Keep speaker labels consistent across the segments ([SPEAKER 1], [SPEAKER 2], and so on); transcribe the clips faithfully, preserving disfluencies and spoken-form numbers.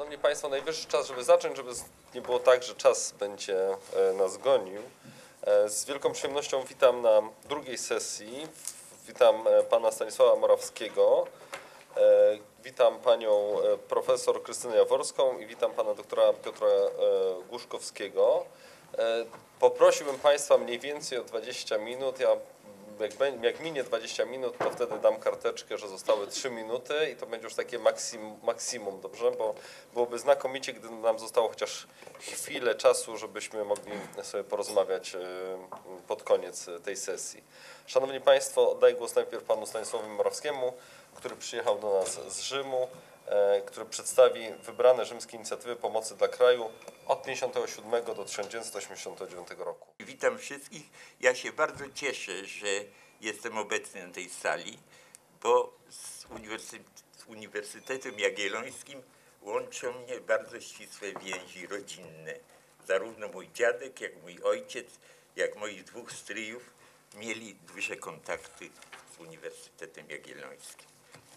[SPEAKER 1] Szanowni Państwo, najwyższy czas, żeby zacząć, żeby nie było tak, że czas będzie nas gonił. Z wielką przyjemnością witam na drugiej sesji. Witam pana Stanisława Morawskiego, witam panią profesor Krystynę Jaworską i witam pana doktora Piotra Głuszkowskiego. Poprosiłbym Państwa mniej więcej o dwadzieścia minut. Ja Jak, jak minie dwadzieścia minut, to wtedy dam karteczkę, że zostały trzy minuty i to będzie już takie maksimum, maksimum, dobrze? Bo byłoby znakomicie, gdyby nam zostało chociaż chwilę czasu, żebyśmy mogli sobie porozmawiać pod koniec tej sesji. Szanowni Państwo, oddaję głos najpierw panu Stanisławowi Morawskiemu, który przyjechał do nas z Rzymu, który przedstawi wybrane rzymskie inicjatywy pomocy dla kraju od tysiąc dziewięćset pięćdziesiątego siódmego do tysiąc dziewięćset osiemdziesiątego dziewiątego roku.
[SPEAKER 2] Witam wszystkich. Ja się bardzo cieszę, że jestem obecny na tej sali, bo z, Uniwersytet, z Uniwersytetem Jagiellońskim łączą mnie bardzo ścisłe więzi rodzinne. Zarówno mój dziadek, jak mój ojciec, jak moich dwóch stryjów mieli duże kontakty z Uniwersytetem Jagiellońskim.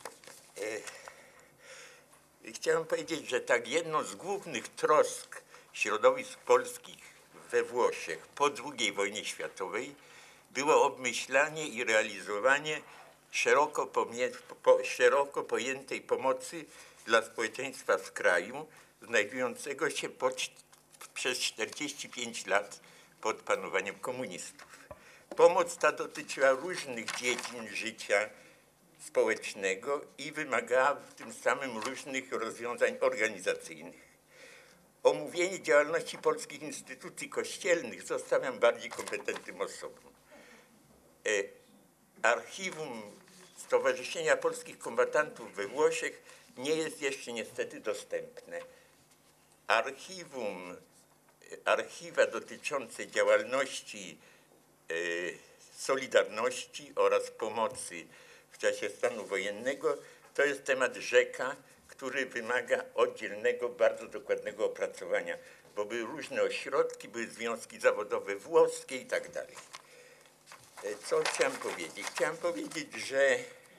[SPEAKER 2] E, chciałem powiedzieć, że tak jedną z głównych trosk środowisk polskich we Włoszech po drugiej wojnie światowej było obmyślanie i realizowanie szeroko, pomie, po, szeroko pojętej pomocy dla społeczeństwa w kraju znajdującego się pod, przez czterdzieści pięć lat pod panowaniem komunistów. Pomoc ta dotyczyła różnych dziedzin życia społecznego i wymagała tym samym różnych rozwiązań organizacyjnych. Omówienie działalności polskich instytucji kościelnych zostawiam bardziej kompetentnym osobom. Archiwum Stowarzyszenia Polskich Kombatantów we Włoszech nie jest jeszcze niestety dostępne. Archiwum, archiwa dotyczące działalności Solidarności oraz pomocy w czasie stanu wojennego to jest temat rzeka, który wymaga oddzielnego, bardzo dokładnego opracowania, bo były różne ośrodki, były związki zawodowe włoskie i tak dalej. Co chciałem powiedzieć? Chciałem powiedzieć, że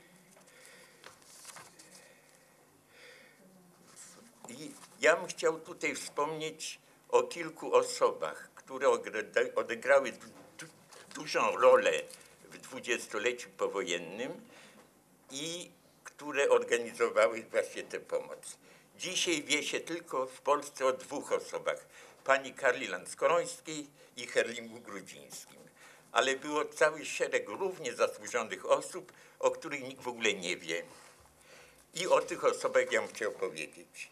[SPEAKER 2] ja bym chciał tutaj wspomnieć o kilku osobach, które odegrały du dużą rolę w dwudziestoleciu powojennym i które organizowały właśnie tę pomoc. Dzisiaj wie się tylko w Polsce o dwóch osobach, pani Karli Lanskorońskiej i Herlingu Grudzińskim. Ale było cały szereg równie zasłużonych osób, o których nikt w ogóle nie wie. I o tych osobach ja bym chciał powiedzieć.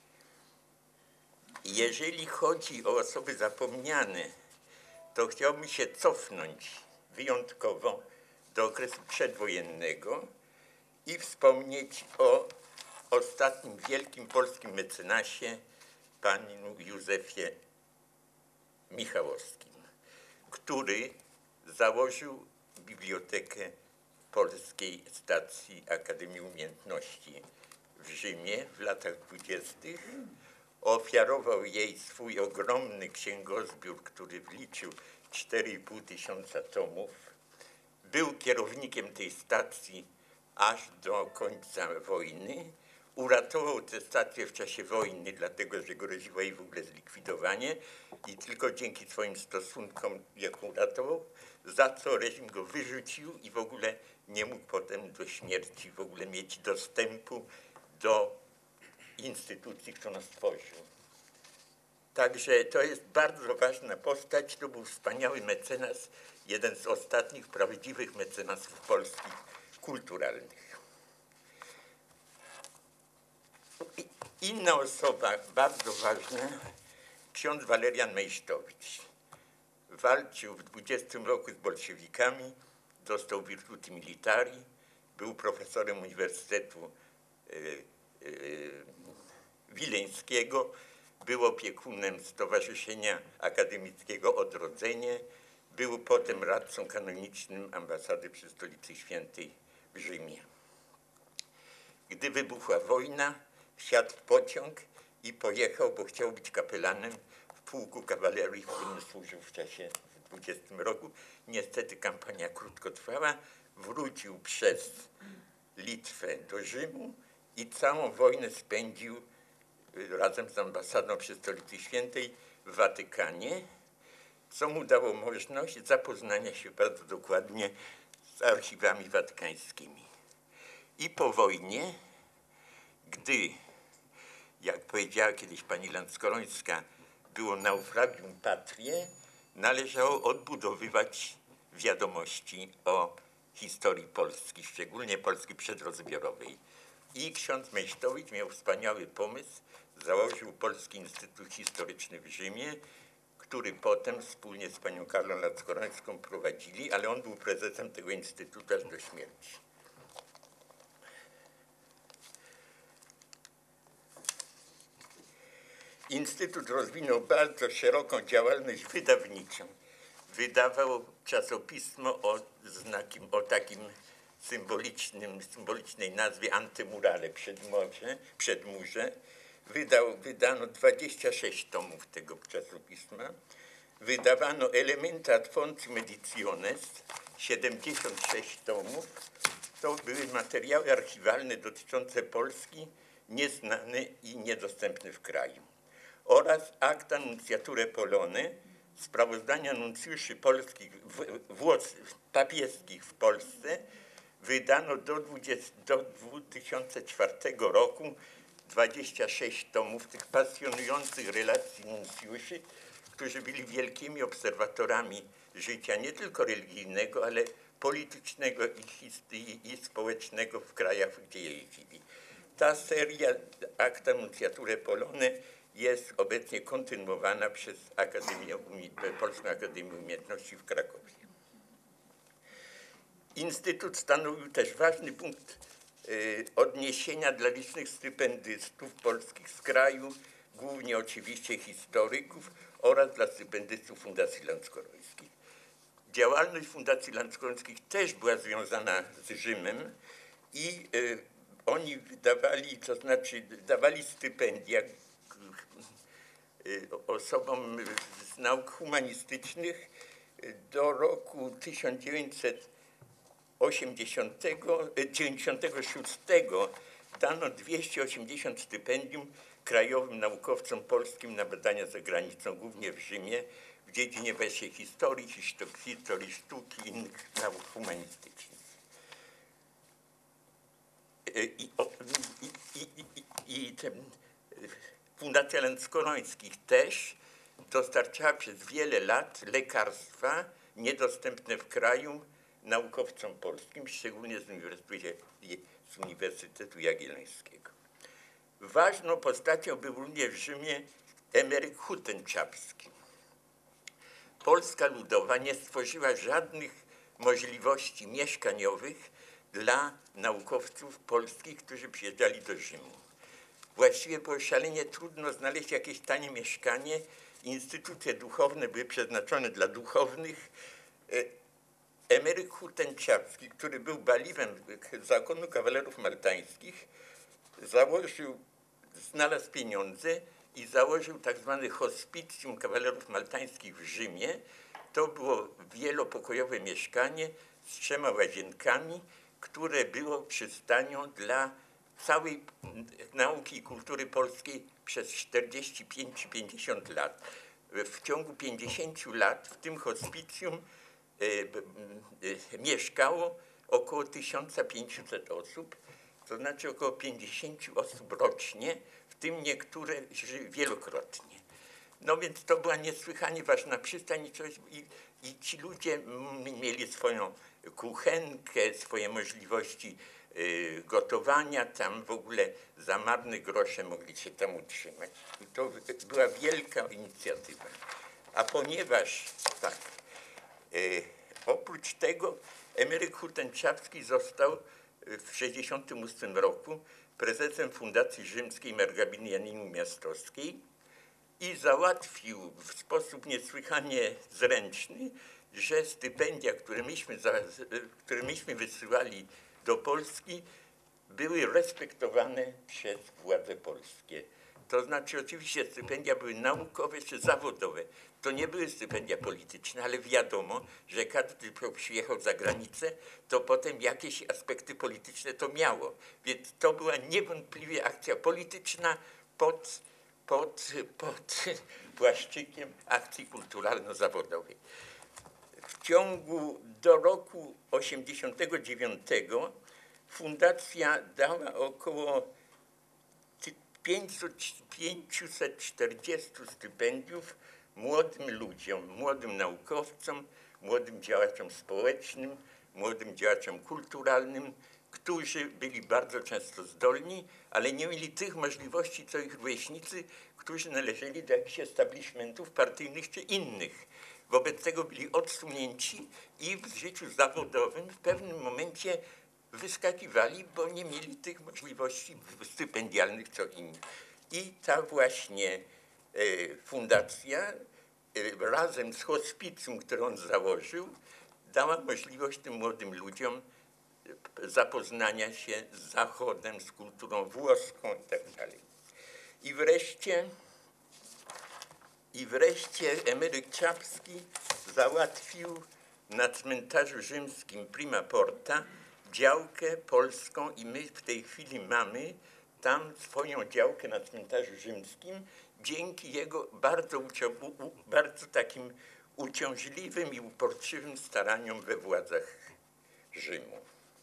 [SPEAKER 2] Jeżeli chodzi o osoby zapomniane, to chciałbym się cofnąć wyjątkowo do okresu przedwojennego i wspomnieć o ostatnim wielkim polskim mecenasie, panu Józefie Michałowskim, który założył Bibliotekę Polskiej Stacji Akademii Umiejętności w Rzymie w latach dwudziestych. Ofiarował jej swój ogromny księgozbiór, który wliczył cztery i pół tysiąca tomów. Był kierownikiem tej stacji aż do końca wojny. Uratował tę stację w czasie wojny, dlatego że groziło jej w ogóle zlikwidowanie i tylko dzięki swoim stosunkom ją uratował, za co reżim go wyrzucił i w ogóle nie mógł potem do śmierci w ogóle mieć dostępu do instytucji, którą stworzył. Także to jest bardzo ważna postać, to był wspaniały mecenas, jeden z ostatnich prawdziwych mecenasów polskich kulturalnych. Inna osoba bardzo ważna, ksiądz Walerian Mejsztowicz. Walczył w dwudziestym roku z bolszewikami, dostał virtuti militari, był profesorem Uniwersytetu y, y, Wileńskiego, był opiekunem Stowarzyszenia Akademickiego Odrodzenie, był potem radcą kanonicznym ambasady przy Stolicy Świętej w Rzymie. Gdy wybuchła wojna, wsiadł w pociąg i pojechał, bo chciał być kapelanem w pułku kawalerii, w którym służył w czasie w dwudziestym roku. Niestety kampania krótko trwała. Wrócił przez Litwę do Rzymu i całą wojnę spędził razem z ambasadą przy Stolicy Świętej w Watykanie, co mu dało możliwość zapoznania się bardzo dokładnie z archiwami watykańskimi. I po wojnie, gdy, jak powiedziała kiedyś pani Lanckorońska, było naufragium patrie, należało odbudowywać wiadomości o historii Polski, szczególnie Polski przedrozbiorowej. I ksiądz Mejsztowicz miał wspaniały pomysł, założył Polski Instytut Historyczny w Rzymie, który potem wspólnie z panią Karlą Lanckorońską prowadzili, ale on był prezesem tego instytutu aż do śmierci. Instytut rozwinął bardzo szeroką działalność wydawniczą. Wydawał czasopismo o, znakiem, o takim symbolicznym, symbolicznej nazwie Antymurale Przedmurze, Przedmurze. Wydał, wydano dwadzieścia sześć tomów tego czasopisma. Wydawano Elementa Fonti Mediciones, siedemdziesiąt sześć tomów. To były materiały archiwalne dotyczące Polski, nieznane i niedostępne w kraju. Oraz Acta Nunciaturae Polonae, sprawozdania nuncjuszy polskich, włos, papieskich w Polsce, wydano do, dwudziestego, do dwa tysiące czwartego roku dwadzieścia sześć tomów tych pasjonujących relacji nuncjuszy, którzy byli wielkimi obserwatorami życia nie tylko religijnego, ale politycznego i, i, i społecznego w krajach, gdzie jeździli. Ta seria Acta Nunciaturae Polonae jest obecnie kontynuowana przez Akademię, Polską Akademię Umiejętności w Krakowie. Instytut stanowił też ważny punkt y, odniesienia dla licznych stypendystów polskich z kraju, głównie oczywiście historyków oraz dla stypendystów Fundacji Lanckorońskich. Działalność Fundacji Lanckorońskich też była związana z Rzymem i y, oni wydawali, to znaczy dawali stypendia osobom z nauk humanistycznych. Do roku tysiąc dziewięćset dziewięćdziesiątego szóstego dano dwieście osiemdziesiąt stypendium krajowym naukowcom polskim na badania za granicą, głównie w Rzymie, w dziedzinie właśnie historii, historii sztuki i innych nauk humanistycznych. I, i, i, i, i ten, Fundacja Lanckorońskich też dostarczała przez wiele lat lekarstwa niedostępne w kraju naukowcom polskim, szczególnie z Uniwersytetu, z Uniwersytetu Jagiellońskiego. Ważną postacią był również w Rzymie emeryk Hutem-Czapski. Polska Ludowa nie stworzyła żadnych możliwości mieszkaniowych dla naukowców polskich, którzy przyjeżdżali do Rzymu. Właściwie było szalenie trudno znaleźć jakieś tanie mieszkanie. Instytucje duchowne były przeznaczone dla duchownych. Emeryk Hutem-Czapski, który był baliwem zakonu kawalerów maltańskich, założył, znalazł pieniądze i założył tak zwany hospicjum kawalerów maltańskich w Rzymie. To było wielopokojowe mieszkanie z trzema łazienkami, które było przystanią dla całej nauki i kultury polskiej przez czterdzieści pięć pięćdziesiąt lat. W ciągu pięćdziesięciu lat w tym hospicjum e, e, mieszkało około tysiąc pięćset osób, to znaczy około pięćdziesiąt osób rocznie, w tym niektóre wielokrotnie. No więc to była niesłychanie ważna przystań i, coś, i, i ci ludzie mieli swoją kuchenkę, swoje możliwości y, gotowania, tam w ogóle za marne grosze mogli się tam utrzymać. I to była wielka inicjatywa. A ponieważ tak, y, oprócz tego emeryk Hutem-Czapski został w tysiąc dziewięćset sześćdziesiątym ósmym roku prezesem Fundacji Rzymskiej Margabiny Janiny Miastowskiej i załatwił w sposób niesłychanie zręczny, że stypendia, które myśmy, za, które myśmy wysyłali do Polski, były respektowane przez władze polskie. To znaczy oczywiście stypendia były naukowe czy zawodowe. To nie były stypendia polityczne, ale wiadomo, że każdy, kto przyjechał za granicę, to potem jakieś aspekty polityczne to miało. Więc to była niewątpliwie akcja polityczna pod, pod, pod płaszczykiem akcji kulturalno-zawodowej. W ciągu do roku osiemdziesiątego dziewiątego fundacja dała około pięćset czterdzieści stypendiów młodym ludziom, młodym naukowcom, młodym działaczom społecznym, młodym działaczom kulturalnym, którzy byli bardzo często zdolni, ale nie mieli tych możliwości, co ich rówieśnicy, którzy należeli do jakichś establishmentów partyjnych czy innych. Wobec tego byli odsunięci i w życiu zawodowym w pewnym momencie wyskakiwali, bo nie mieli tych możliwości stypendialnych, co inni. I ta właśnie e, fundacja e, razem z hospicjum, które on założył, dała możliwość tym młodym ludziom zapoznania się z Zachodem, z kulturą włoską i tak dalej. I wreszcie, i wreszcie emeryt Czapski załatwił na cmentarzu rzymskim Prima Porta działkę polską i my w tej chwili mamy tam swoją działkę na cmentarzu rzymskim dzięki jego bardzo, bardzo takim uciążliwym i uporczywym staraniom we władzach Rzymu.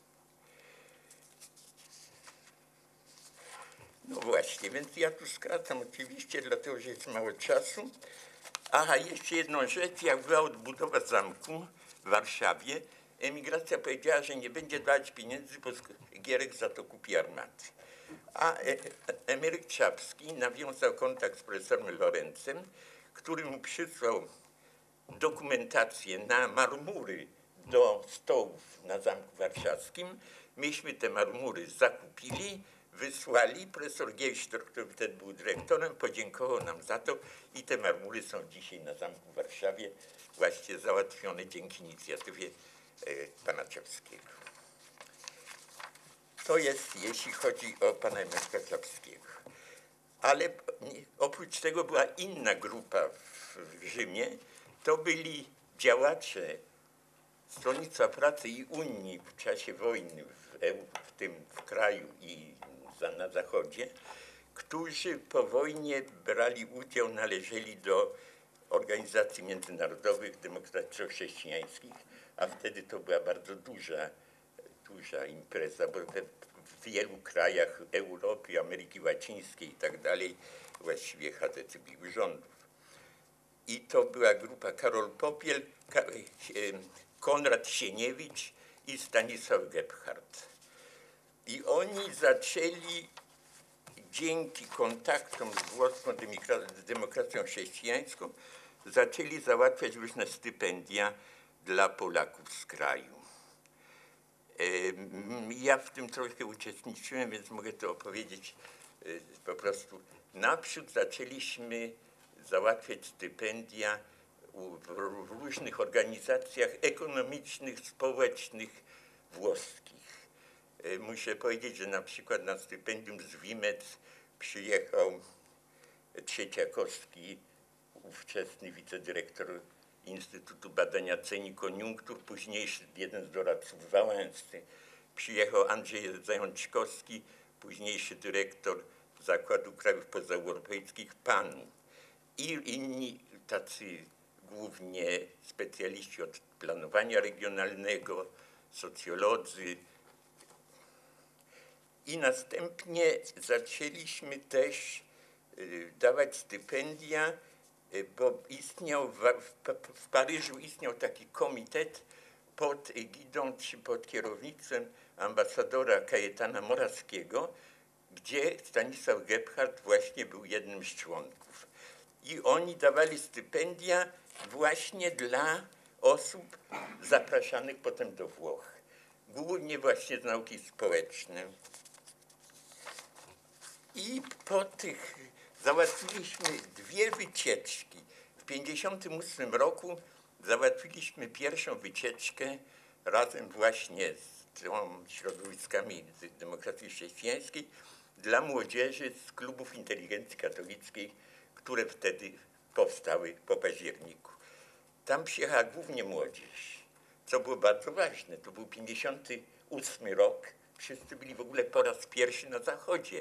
[SPEAKER 2] No właśnie, więc ja tu skracam oczywiście, dlatego że jest mało czasu. Aha, jeszcze jedną rzecz, jak była odbudowa zamku w Warszawie, emigracja powiedziała, że nie będzie dawać pieniędzy, bo Gierek za to kupi armaty. A emeryt Czapski nawiązał kontakt z profesorem Lorencem, który mu przysłał dokumentację na marmury do stołów na Zamku Warszawskim. Myśmy te marmury zakupili, wysłali. Profesor Giersztor, który wtedy był dyrektorem, podziękował nam za to i te marmury są dzisiaj na Zamku w Warszawie właśnie załatwione dzięki inicjatywie e, pana Czapskiego. To jest, jeśli chodzi o pana emeryta Czapskiego. Ale oprócz tego była inna grupa w, w Rzymie. To byli działacze Stronnictwa Pracy i Unii w czasie wojny w, w tym w kraju i za, na Zachodzie, którzy po wojnie brali udział, należeli do organizacji międzynarodowych, demokratyczno-chrześcijańskich, a wtedy to była bardzo duża, duża impreza, bo w wielu krajach Europy, Ameryki Łacińskiej i tak dalej właściwie chadecy biły rządów. I to była grupa Karol Popiel, Konrad Sieniewicz i Stanisław Gebhardt. I oni zaczęli dzięki kontaktom z włoską demokracją chrześcijańską zaczęli załatwiać różne stypendia dla Polaków z kraju. Ja w tym trochę uczestniczyłem, więc mogę to opowiedzieć po prostu. Naprzód zaczęliśmy załatwiać stypendia w różnych organizacjach ekonomicznych, społecznych, włoskich. Muszę powiedzieć, że na przykład na stypendium z Wimec przyjechał Trzeciakowski, ówczesny wicedyrektor Instytutu Badania Cen i Koniunktur, późniejszy jeden z doradców Wałęsy. Przyjechał Andrzej Zajączkowski, późniejszy dyrektor Zakładu Krajów Pozaeuropejskich PAN-u. I inni tacy głównie specjaliści od planowania regionalnego, socjolodzy. I następnie zaczęliśmy też y, dawać stypendia, y, bo istniał w, w, w Paryżu istniał taki komitet pod egidą czy pod kierownictwem ambasadora Kajetana Morawskiego, gdzie Stanisław Gebhardt właśnie był jednym z członków. I oni dawali stypendia właśnie dla osób zapraszanych potem do Włoch. Głównie właśnie z nauki społecznej. I po tych załatwiliśmy dwie wycieczki. W tysiąc dziewięćset pięćdziesiątym ósmym roku załatwiliśmy pierwszą wycieczkę razem właśnie z trzema środowiskami demokracji chrześcijańskiej dla młodzieży z klubów inteligencji katolickiej, które wtedy powstały po październiku. Tam przyjechała głównie młodzież, co było bardzo ważne. To był pięćdziesiąty ósmy rok. Wszyscy byli w ogóle po raz pierwszy na Zachodzie.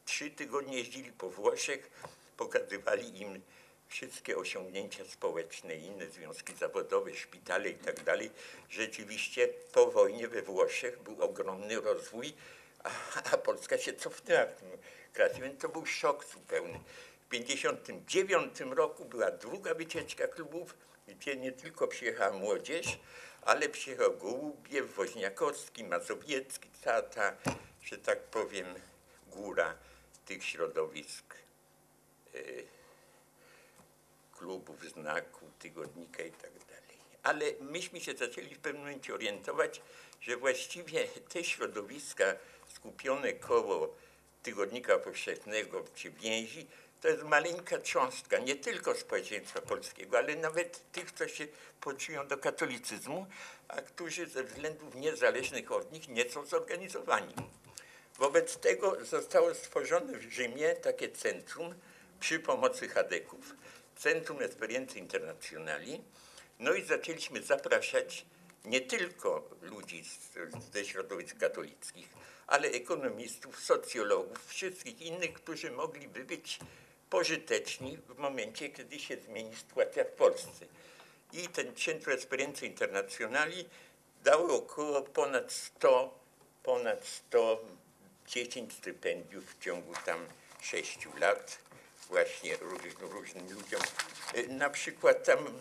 [SPEAKER 2] trzy tygodnie jeździli po Włoszech, pokazywali im wszystkie osiągnięcia społeczne i inne związki zawodowe, szpitale i tak dalej. Rzeczywiście po wojnie we Włoszech był ogromny rozwój, a, a Polska się cofnęła w tym krasie, więc to był szok zupełny. W pięćdziesiątym dziewiątym roku była druga wycieczka klubów, gdzie nie tylko przyjechała młodzież, ale przyjechał Gołubiew, Woźniakowski, Mazowiecki, cała ta, że tak powiem, góra tych środowisk, y, klubów, znaku, tygodnika i tak dalej. Ale myśmy się zaczęli w pewnym momencie orientować, że właściwie te środowiska skupione koło Tygodnika Powszechnego czy Więzi to jest maleńka cząstka nie tylko społeczeństwa polskiego, ale nawet tych, co się poczują do katolicyzmu, a którzy ze względów niezależnych od nich nie są zorganizowani. Wobec tego zostało stworzone w Rzymie takie centrum przy pomocy chadeków, Centrum Esperienzy Internazionali, no i zaczęliśmy zapraszać nie tylko ludzi z, ze środowisk katolickich, ale ekonomistów, socjologów, wszystkich innych, którzy mogliby być pożyteczni w momencie, kiedy się zmieni sytuacja w Polsce. I ten Centrum Esperienzy Internazionali dało około ponad sto, ponad sto dziesięć stypendiów w ciągu tam sześciu lat właśnie różnym, różnym ludziom. Na przykład tam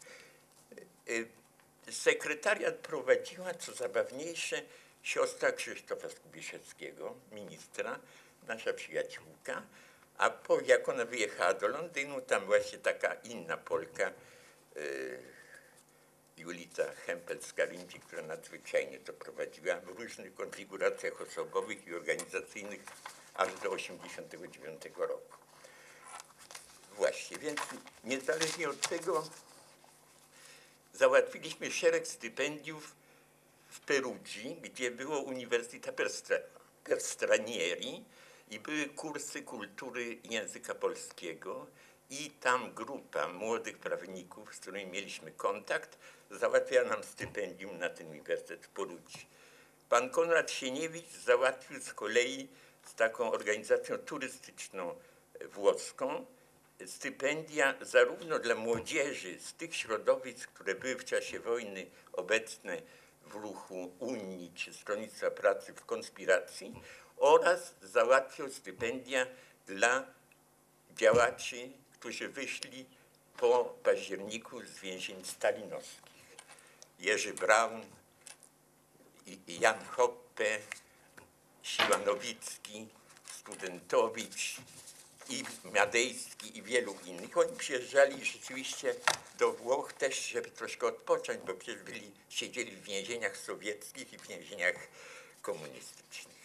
[SPEAKER 2] sekretariat prowadziła, co zabawniejsze, siostra Krzysztofa Skubiszewskiego, ministra, nasza przyjaciółka, a po, jak ona wyjechała do Londynu, tam właśnie taka inna Polka, y, Julita Hempel-Skalinci, która nadzwyczajnie to prowadziła w różnych konfiguracjach osobowych i organizacyjnych aż do osiemdziesiątego dziewiątego roku. Właśnie, więc niezależnie od tego załatwiliśmy szereg stypendiów w Perugii, gdzie było Uniwersytet per Stranieri i były kursy kultury języka polskiego i tam grupa młodych prawników, z którymi mieliśmy kontakt, załatwiała nam stypendium na ten uniwersytet w Perugii. Pan Konrad Sieniewicz załatwił z kolei z taką organizacją turystyczną włoską stypendia zarówno dla młodzieży z tych środowisk, które były w czasie wojny obecne w ruchu Unii czy Stronnictwa Pracy w konspiracji, oraz załatwił stypendia dla działaczy, którzy wyszli po październiku z więzień stalinowskich. Jerzy Braun, i Jan Hoppe, Siłanowicki, Studentowicz, i Madejski i wielu innych. Oni przyjeżdżali rzeczywiście do Włoch też, żeby troszkę odpocząć, bo przecież byli, siedzieli w więzieniach sowieckich i w więzieniach komunistycznych.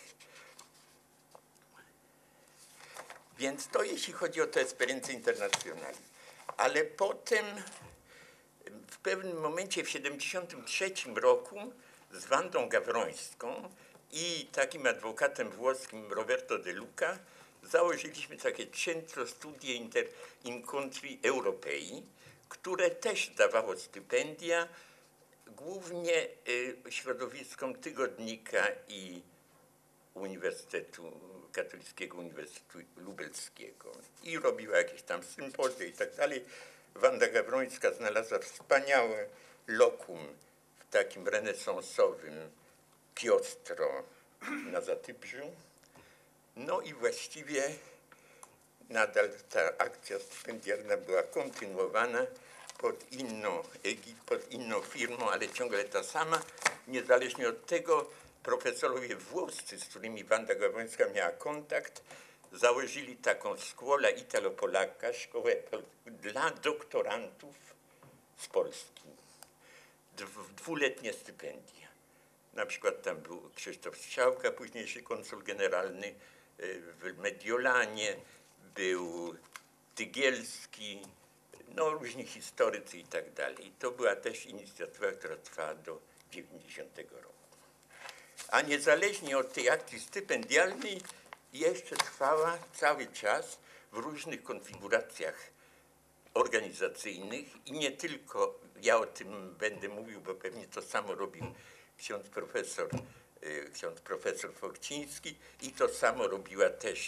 [SPEAKER 2] Więc to jeśli chodzi o tę Esperienzy Internazionali. Ale potem w pewnym momencie w siedemdziesiątym trzecim roku z Wandą Gawrońską i takim adwokatem włoskim Roberto De Luca założyliśmy takie Centro Studi Inter Incontri Europei, które też dawało stypendia głównie y, środowiskom tygodnika i Uniwersytetu Katolickiego Uniwersytetu Lubelskiego. I robiła jakieś tam sympozje i tak dalej. Wanda Gawrońska znalazła wspaniałe lokum w takim renesansowym Piostro na Zatybrzu. No i właściwie nadal ta akcja stypendialna była kontynuowana pod inną, pod inną firmą, ale ciągle ta sama. Niezależnie od tego profesorowie włoscy, z którymi Wanda Gawrońska miała kontakt, założyli taką Scuola Italo-Polacca, szkołę dla doktorantów z Polski. Dwuletnie stypendia. Na przykład tam był Krzysztof Strzałka, późniejszy konsul generalny w Mediolanie, był Tygielski, no różni historycy i tak dalej. To była też inicjatywa, która trwała do dziewięćdziesiątego roku. A niezależnie od tej akcji stypendialnej jeszcze trwała cały czas w różnych konfiguracjach organizacyjnych i nie tylko, ja o tym będę mówił, bo pewnie to samo robił ksiądz profesor, ksiądz profesor Fokciński i to samo robiła też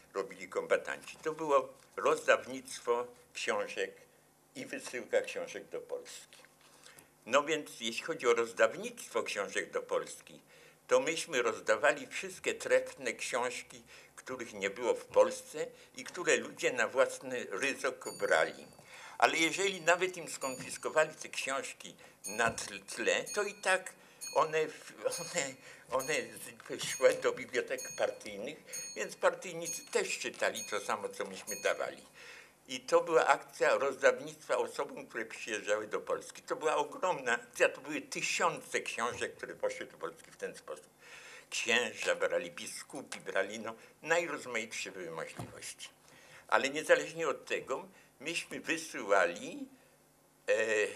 [SPEAKER 2] robili kombatanci. To było rozdawnictwo książek i wysyłka książek do Polski. No więc jeśli chodzi o rozdawnictwo książek do Polski, to myśmy rozdawali wszystkie trefne książki, których nie było w Polsce i które ludzie na własny ryzyko brali. Ale jeżeli nawet im skonfiskowali te książki na tle, to i tak one, one, one szły do bibliotek partyjnych, więc partyjnicy też czytali to samo, co myśmy dawali. I to była akcja rozdawnictwa osobom, które przyjeżdżały do Polski. To była ogromna akcja, to były tysiące książek, które poszły do Polski w ten sposób. Księża brali, biskupi brali, no najrozmaitsze były możliwości. Ale niezależnie od tego, myśmy wysyłali e,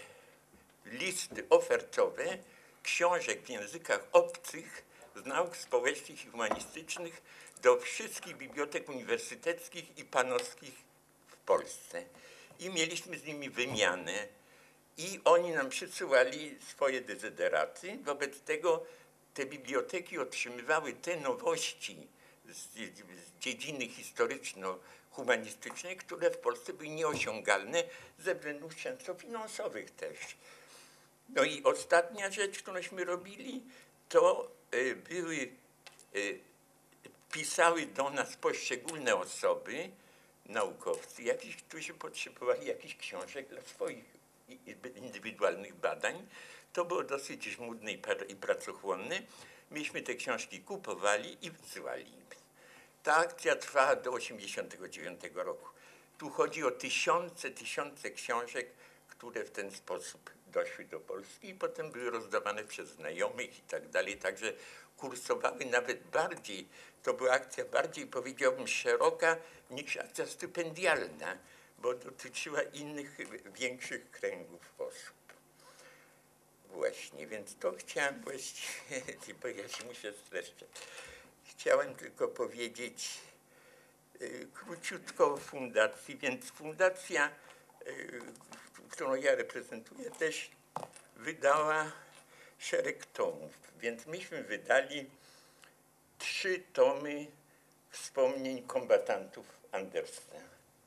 [SPEAKER 2] listy ofertowe książek w językach obcych z nauk społecznych i humanistycznych do wszystkich bibliotek uniwersyteckich i panowskich w Polsce. I mieliśmy z nimi wymianę i oni nam przysyłali swoje dezyderaty. Wobec tego te biblioteki otrzymywały te nowości z, z dziedziny historyczno-humanistycznej, które w Polsce były nieosiągalne ze względów często finansowych też. No i ostatnia rzecz, którąśmy robili, to y, były, y, pisały do nas poszczególne osoby, naukowcy, jakiś, którzy potrzebowali jakichś książek dla swoich indywidualnych badań. To było dosyć żmudne i, i pracochłonne. Myśmy te książki kupowali i wysyłali im. Ta akcja trwała do osiemdziesiątego dziewiątego roku. Tu chodzi o tysiące, tysiące książek, które w ten sposób doszły do Polski i potem były rozdawane przez znajomych i tak dalej. Także kursowały nawet bardziej, to była akcja bardziej, powiedziałbym, szeroka niż akcja stypendialna, bo dotyczyła innych, większych kręgów osób. Właśnie, więc to chciałem właściwie, bo ja się muszę streszczać. Chciałem tylko powiedzieć y, króciutko o fundacji, więc fundacja, y, którą ja reprezentuję, też wydała szereg tomów, więc myśmy wydali trzy tomy wspomnień kombatantów Andersa.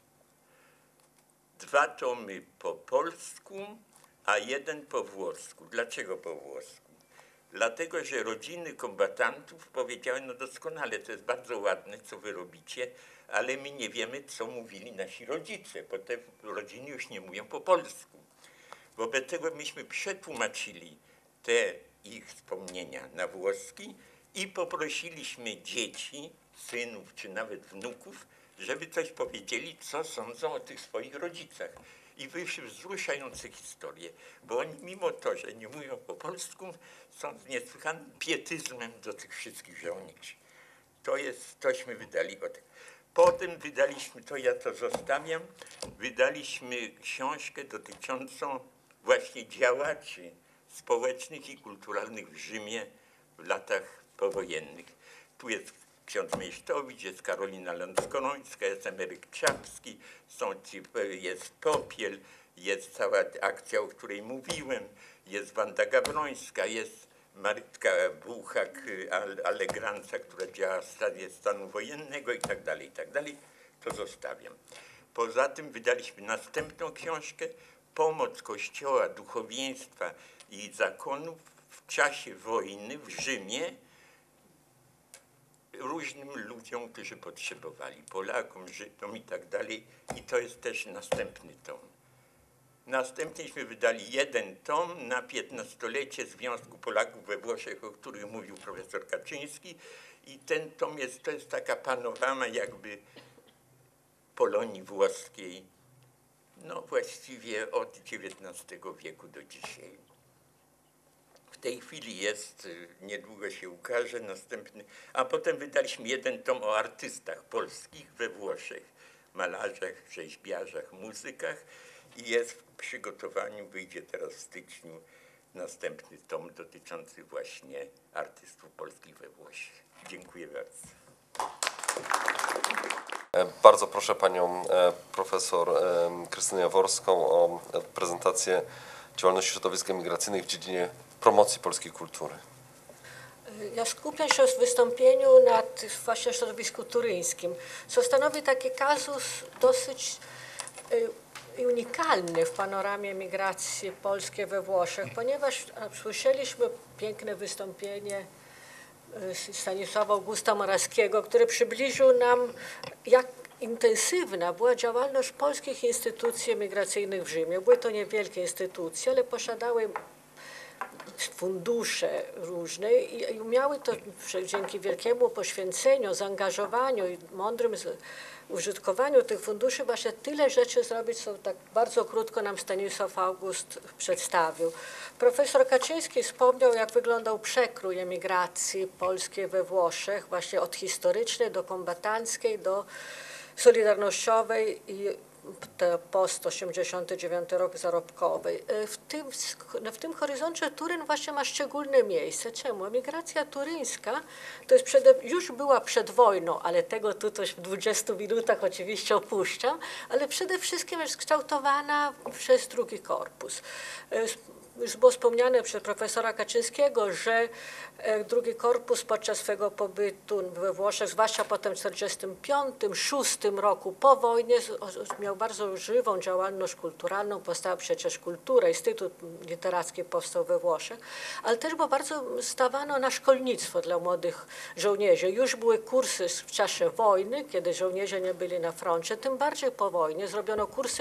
[SPEAKER 2] Dwa tomy po polsku, a jeden po włosku. Dlaczego po włosku? Dlatego, że rodziny kombatantów powiedziały, no doskonale, to jest bardzo ładne, co wy robicie, ale my nie wiemy, co mówili nasi rodzice, bo te rodziny już nie mówią po polsku. Wobec tego myśmy przetłumaczyli te ich wspomnienia na włoski i poprosiliśmy dzieci, synów czy nawet wnuków, żeby coś powiedzieli, co sądzą o tych swoich rodzicach. I wyszły wzruszające historie, bo oni mimo to, że nie mówią po polsku, są z niesłychanym pietyzmem do tych wszystkich żołnierzy. To jest, tośmy wydali o tym. Potem wydaliśmy, to ja to zostawiam, wydaliśmy książkę dotyczącą właśnie działaczy społecznych i kulturalnych w Rzymie w latach powojennych. Tu jest ksiądz Mejsztowicz, jest Karolina Lanskorońska, jest Emeryk Czapski, są ci, jest Popiel, jest cała akcja, o której mówiłem, jest Wanda Gawrońska, jest Marytka Buchak-Allegranca, która działa w stanie stanu wojennego i tak dalej, i tak dalej. To zostawiam. Poza tym wydaliśmy następną książkę, Pomoc Kościoła, duchowieństwa i zakonów w czasie wojny w Rzymie różnym ludziom, którzy potrzebowali, Polakom, Żydom i tak dalej. I to jest też następny tom. Następnieśmy wydali jeden tom na piętnastolecie Związku Polaków we Włoszech, o którym mówił profesor Kaczyński. I ten tom jest, to jest taka panorama jakby Polonii włoskiej, no właściwie od dziewiętnastego wieku do dzisiaj. W tej chwili jest, niedługo się ukaże następny, a potem wydaliśmy jeden tom o artystach polskich we Włoszech, malarzach, rzeźbiarzach, muzykach i jest w przygotowaniu, wyjdzie teraz w styczniu następny tom dotyczący właśnie artystów polskich we Włoszech. Dziękuję bardzo.
[SPEAKER 1] Bardzo proszę panią profesor Krystynę Jaworską o prezentację działalności środowisk emigracyjnych w dziedzinie promocji polskiej kultury.
[SPEAKER 3] Ja skupiam się w wystąpieniu na właśnie środowisku turyńskim, co stanowi taki kazus dosyć unikalny w panoramie migracji polskiej we Włoszech, ponieważ słyszeliśmy piękne wystąpienie Stanisława Augusta Morawskiego, który przybliżył nam, jak intensywna była działalność polskich instytucji migracyjnych w Rzymie. Były to niewielkie instytucje, ale posiadały fundusze różne i miały to dzięki wielkiemu poświęceniu, zaangażowaniu i mądrym użytkowaniu tych funduszy właśnie tyle rzeczy zrobić, co tak bardzo krótko nam Stanisław August przedstawił. Profesor Kaczyński wspomniał, jak wyglądał przekrój emigracji polskiej we Włoszech, właśnie od historycznej do kombatanckiej, do solidarnościowej i post osiemdziesiąty dziewiąty rok zarobkowej. W tym, w tym horyzoncie Turyn właśnie ma szczególne miejsce. Czemu? Emigracja turyńska to jest przede, już była przed wojną, ale tego tu też w dwudziestu minutach oczywiście opuszczam, ale przede wszystkim jest kształtowana przez drugi korpus. Już było wspomniane przez profesora Kaczyńskiego, że drugi korpus podczas swego pobytu we Włoszech, zwłaszcza potem w czterdziestym piątym, szóstym roku po wojnie, miał bardzo żywą działalność kulturalną. Powstała przecież Kultura, Instytut Literacki powstał we Włoszech, ale też było bardzo stawano na szkolnictwo dla młodych żołnierzy. Już były kursy w czasie wojny, kiedy żołnierze nie byli na froncie, tym bardziej po wojnie zrobiono kursy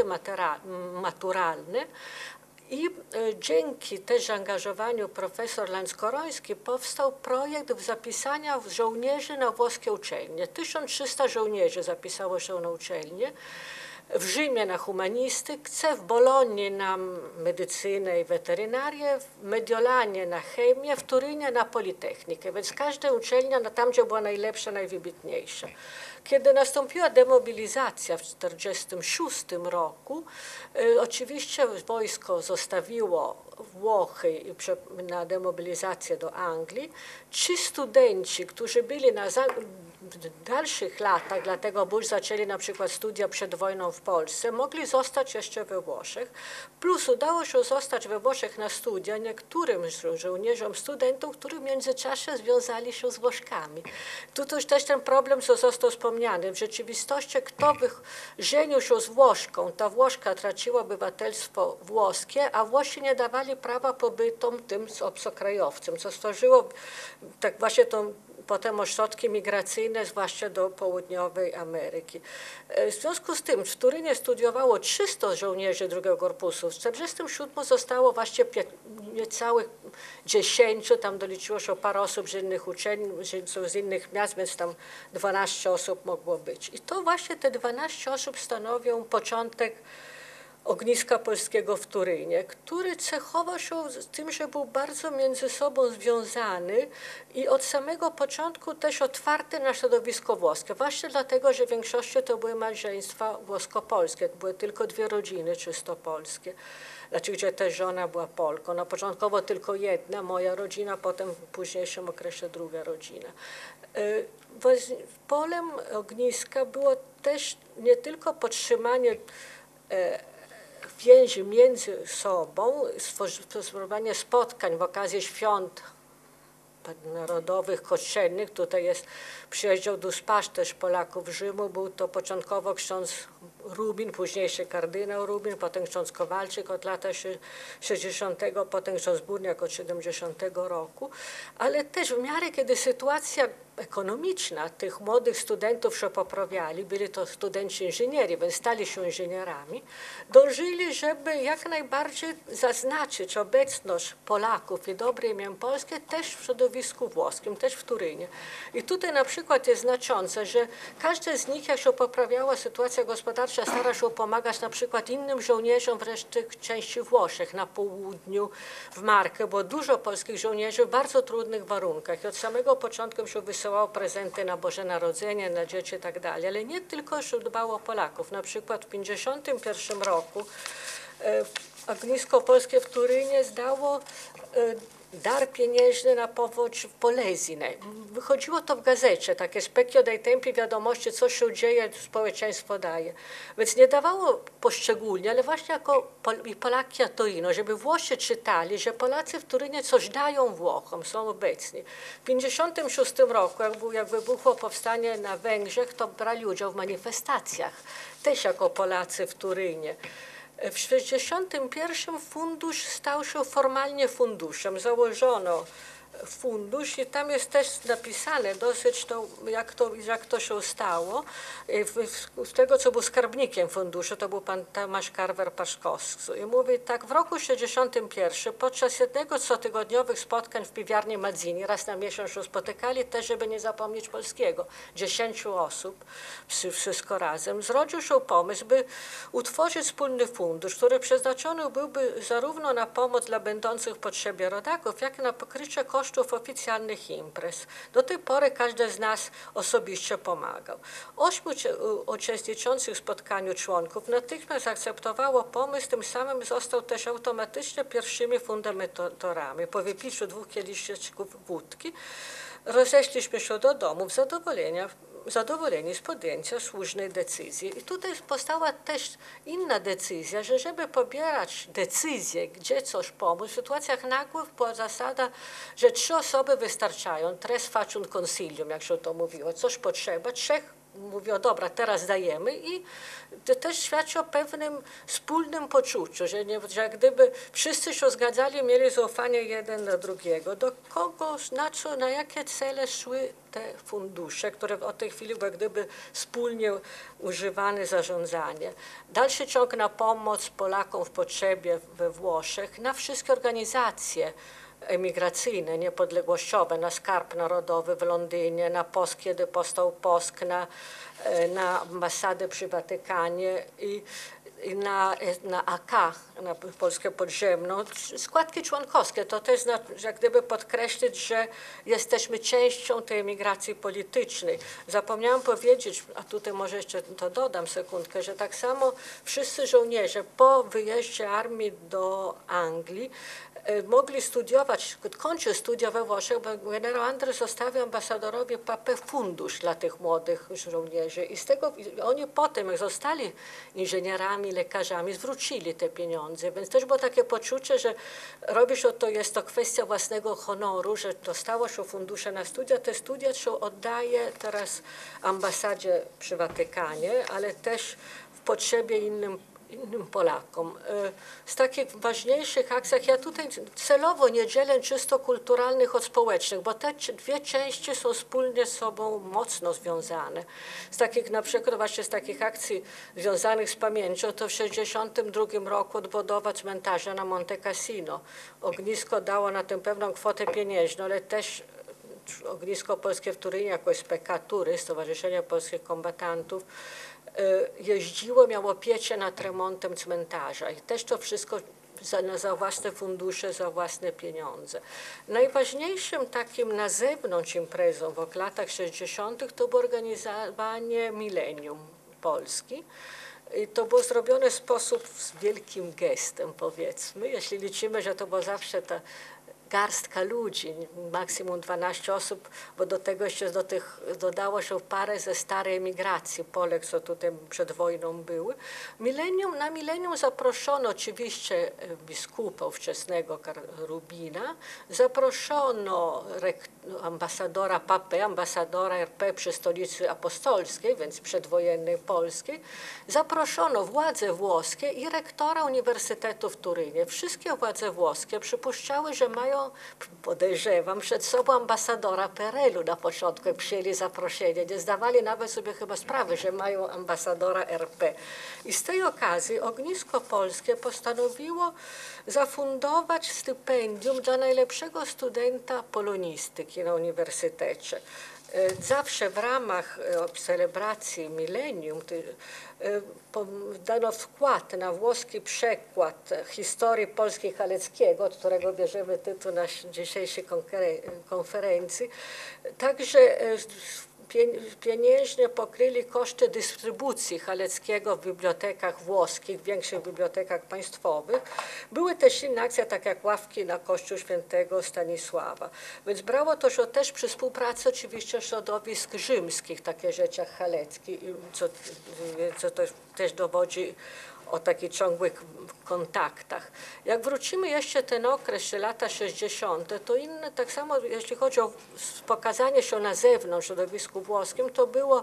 [SPEAKER 3] maturalne. I dzięki też zaangażowaniu profesor Lanskoroński powstał projekt zapisania żołnierzy na włoskie uczelnie. tysiąc trzysta żołnierzy zapisało się na uczelnię. W Rzymie na humanistyce, w Bolonii na medycynę i weterynarię, w Mediolanie na chemię, w Turynie na politechnikę. Więc każda uczelnia na tam, gdzie była najlepsza, najwybitniejsza. Kiedy nastąpiła demobilizacja w tysiąc dziewięćset czterdziestym szóstym roku, y, oczywiście wojsko zostawiło Włochy na demobilizację do Anglii. Ci studenci, którzy byli na w dalszych latach, dlatego bo już zaczęli na przykład studia przed wojną w Polsce, mogli zostać jeszcze we Włoszech. Plus udało się zostać we Włoszech na studia niektórym żołnierzom, studentom, którzy w międzyczasie związali się z Włoszkami. Tu też ten problem, co został wspomniany. W rzeczywistości, kto by żenił się z Włoszką, ta Włoszka traciła obywatelstwo włoskie, a Włosi nie dawali prawa pobytom tym obcokrajowcom, co stworzyło tak właśnie tą potem ośrodki migracyjne, zwłaszcza do południowej Ameryki. W związku z tym w Turynie studiowało trzysta żołnierzy drugiego korpusu. W tysiąc dziewięćset czterdziestym siódmym zostało właśnie niecałych dziesięciu, tam doliczyło się parę osób z innych uczelni, z innych miast, więc tam dwanaście osób mogło być. I to właśnie te dwanaście osób stanowią początek Ogniska Polskiego w Turynie, który cechował się tym, że był bardzo między sobą związany i od samego początku też otwarty na środowisko włoskie. Właśnie dlatego, że w większości to były małżeństwa włosko-polskie. Były tylko dwie rodziny czysto polskie. Znaczy, gdzie też żona była Polką. Na początkowo tylko jedna, moja rodzina, potem w późniejszym okresie druga rodzina. Polem ogniska było też nie tylko podtrzymanie więzi między sobą, stworzenie spotkań w okazji świąt narodowych, kościelnych. Tutaj jest przyjeżdżał duszpasterz Polaków Rzymu, był to początkowo ksiądz Rubin, późniejszy kardynał Rubin, potem ksiądz Kowalczyk od lat sześćdziesiątego, potem ksiądz Burniak od siedemdziesiątego roku, ale też w miarę, kiedy sytuacja ekonomiczna tych młodych studentów się poprawiali, byli to studenci inżynierii, więc stali się inżynierami, dążyli, żeby jak najbardziej zaznaczyć obecność Polaków i dobre imię polskie też w środowisku włoskim, też w Turynie. I tutaj na przykład jest znaczące, że każdy z nich, jak się poprawiała sytuacja gospodarcza, stara się pomagać na przykład innym żołnierzom w reszcie części Włoszech, na południu, w Markę, bo dużo polskich żołnierzy w bardzo trudnych warunkach i od samego początku się wysyłało prezenty na Boże Narodzenie, na dzieci i tak dalej, ale nie tylko się dbało o Polaków. Na przykład w pięćdziesiątym pierwszym roku e, Ognisko Polskie w Turynie zdało e, dar pieniężny na powódź Polesine. Wychodziło to w gazecie, takie specchio dei tempi, wiadomości, co się dzieje, społeczeństwo daje. Więc nie dawało poszczególnie, ale właśnie jako Pol- i Polaki a Torino, żeby Włosi czytali, że Polacy w Turynie coś dają Włochom, są obecni. W pięćdziesiątym szóstym roku, jak, był, jak wybuchło powstanie na Węgrzech, to brali udział w manifestacjach, też jako Polacy w Turynie. W sześćdziesiątym pierwszym fundusz stał się formalnie funduszem. Założono fundusz i tam jest też napisane dosyć to, jak to, jak to się stało. Z tego, co był skarbnikiem funduszu, to był pan Tomasz Karwer-Paszkowski. I mówi tak, w roku sześćdziesiątym pierwszym podczas jednego z cotygodniowych spotkań w piwiarni Mazzini, raz na miesiąc się spotykali, też żeby nie zapomnieć polskiego, dziesięciu osób, wszystko razem, zrodził się pomysł, by utworzyć wspólny fundusz, który przeznaczony byłby zarówno na pomoc dla będących w potrzebie rodaków, jak i na pokrycie kosztów oficjalnych imprez. Do tej pory każdy z nas osobiście pomagał. Ośmiu uczestniczących w spotkaniu członków natychmiast zaakceptowało pomysł, tym samym został też automatycznie pierwszymi fundamentorami. Po wypiciu dwóch kieliszeczków wódki roześliśmy się do domów zadowolenia zadowoleni z podjęcia słusznej decyzji. I tutaj powstała też inna decyzja, że żeby pobierać decyzję, gdzie coś pomóc, w sytuacjach nagłych była zasada, że trzy osoby wystarczają, tres faciunt consilium, jak się to mówiło, coś potrzeba, trzech mówią, dobra, teraz dajemy i to też świadczy o pewnym wspólnym poczuciu, że, nie, że gdyby wszyscy się zgadzali, mieli zaufanie jeden do drugiego, do kogo, na co, na jakie cele szły te fundusze, które w tej chwili były gdyby wspólnie używane zarządzanie. Dalszy ciąg na pomoc Polakom w potrzebie we Włoszech, na wszystkie organizacje emigracyjne, niepodległościowe, na Skarb Narodowy w Londynie, na P O S K, kiedy powstał P O S K, na, na ambasadę przy Watykanie i, i na, na A K, na Polskę Podziemną. Składki członkowskie, to też jak gdyby podkreślić, że jesteśmy częścią tej emigracji politycznej. Zapomniałam powiedzieć, a tutaj może jeszcze to dodam sekundkę, że tak samo wszyscy żołnierze po wyjeździe armii do Anglii mogli studiować, kończył studia we Włoszech, bo generał Andres zostawił ambasadorowi Papę fundusz dla tych młodych żołnierzy i z tego oni potem, jak zostali inżynierami, lekarzami, zwrócili te pieniądze, więc też było takie poczucie, że robi się to, jest to kwestia własnego honoru, że dostało się fundusze na studia, te studia się oddaje teraz ambasadzie przy Watykanie, ale też w potrzebie innym innym Polakom. Z takich ważniejszych akcjach, ja tutaj celowo nie dzielę czysto kulturalnych od społecznych, bo te dwie części są wspólnie z sobą mocno związane. Z takich na przykład właśnie z takich akcji związanych z pamięcią, to w sześćdziesiątym drugim roku odbudowa cmentarza na Monte Cassino. Ognisko dało na tę pewną kwotę pieniężną, ale też Ognisko Polskie w Turynie, jako S P K Tury, Stowarzyszenie Polskich Kombatantów, jeździło, miało pieczę nad remontem cmentarza i też to wszystko za, za własne fundusze, za własne pieniądze. Najważniejszym takim na zewnątrz imprezą w latach sześćdziesiątych to było organizowanie Millennium Polski. I to było zrobione w sposób z wielkim gestem, powiedzmy, jeśli liczymy, że to było zawsze ta garstka ludzi, maksimum dwanaście osób, bo do tego jeszcze do tych dodało się parę ze starej emigracji Polek, co tutaj przed wojną były. Millennium, na Millennium zaproszono oczywiście biskupa ówczesnego Rubina, zaproszono ambasadora Papę, ambasadora R P przy stolicy apostolskiej, więc przedwojennej polskiej, zaproszono władze włoskie i rektora Uniwersytetu w Turynie. Wszystkie władze włoskie przypuszczały, że mają, podejrzewam, przed sobą ambasadora P R L u na początku, jak przyjęli zaproszenie. Nie zdawali nawet sobie chyba sprawy, że mają ambasadora R P. I z tej okazji Ognisko Polskie postanowiło zafundować stypendium dla najlepszego studenta polonistyki na uniwersytecie. Zawsze w ramach celebracji Millennium dano wkład na włoski przekład historii Polski Haleckiego, od którego bierzemy tytuł naszej dzisiejszej konferencji. Także pieniężnie pokryli koszty dystrybucji Haleckiego w bibliotekach włoskich, większych bibliotekach państwowych. Były też inne akcje, tak jak ławki na Kościół Świętego Stanisława. Więc brało to że też przy współpracy oczywiście środowisk rzymskich, takie rzeczy jak Halecki, co, co to też dowodzi o takich ciągłych kontaktach. Jak wrócimy jeszcze ten okres, lata sześćdziesiąte, to inne, tak samo jeśli chodzi o pokazanie się na zewnątrz w środowisku włoskim, to było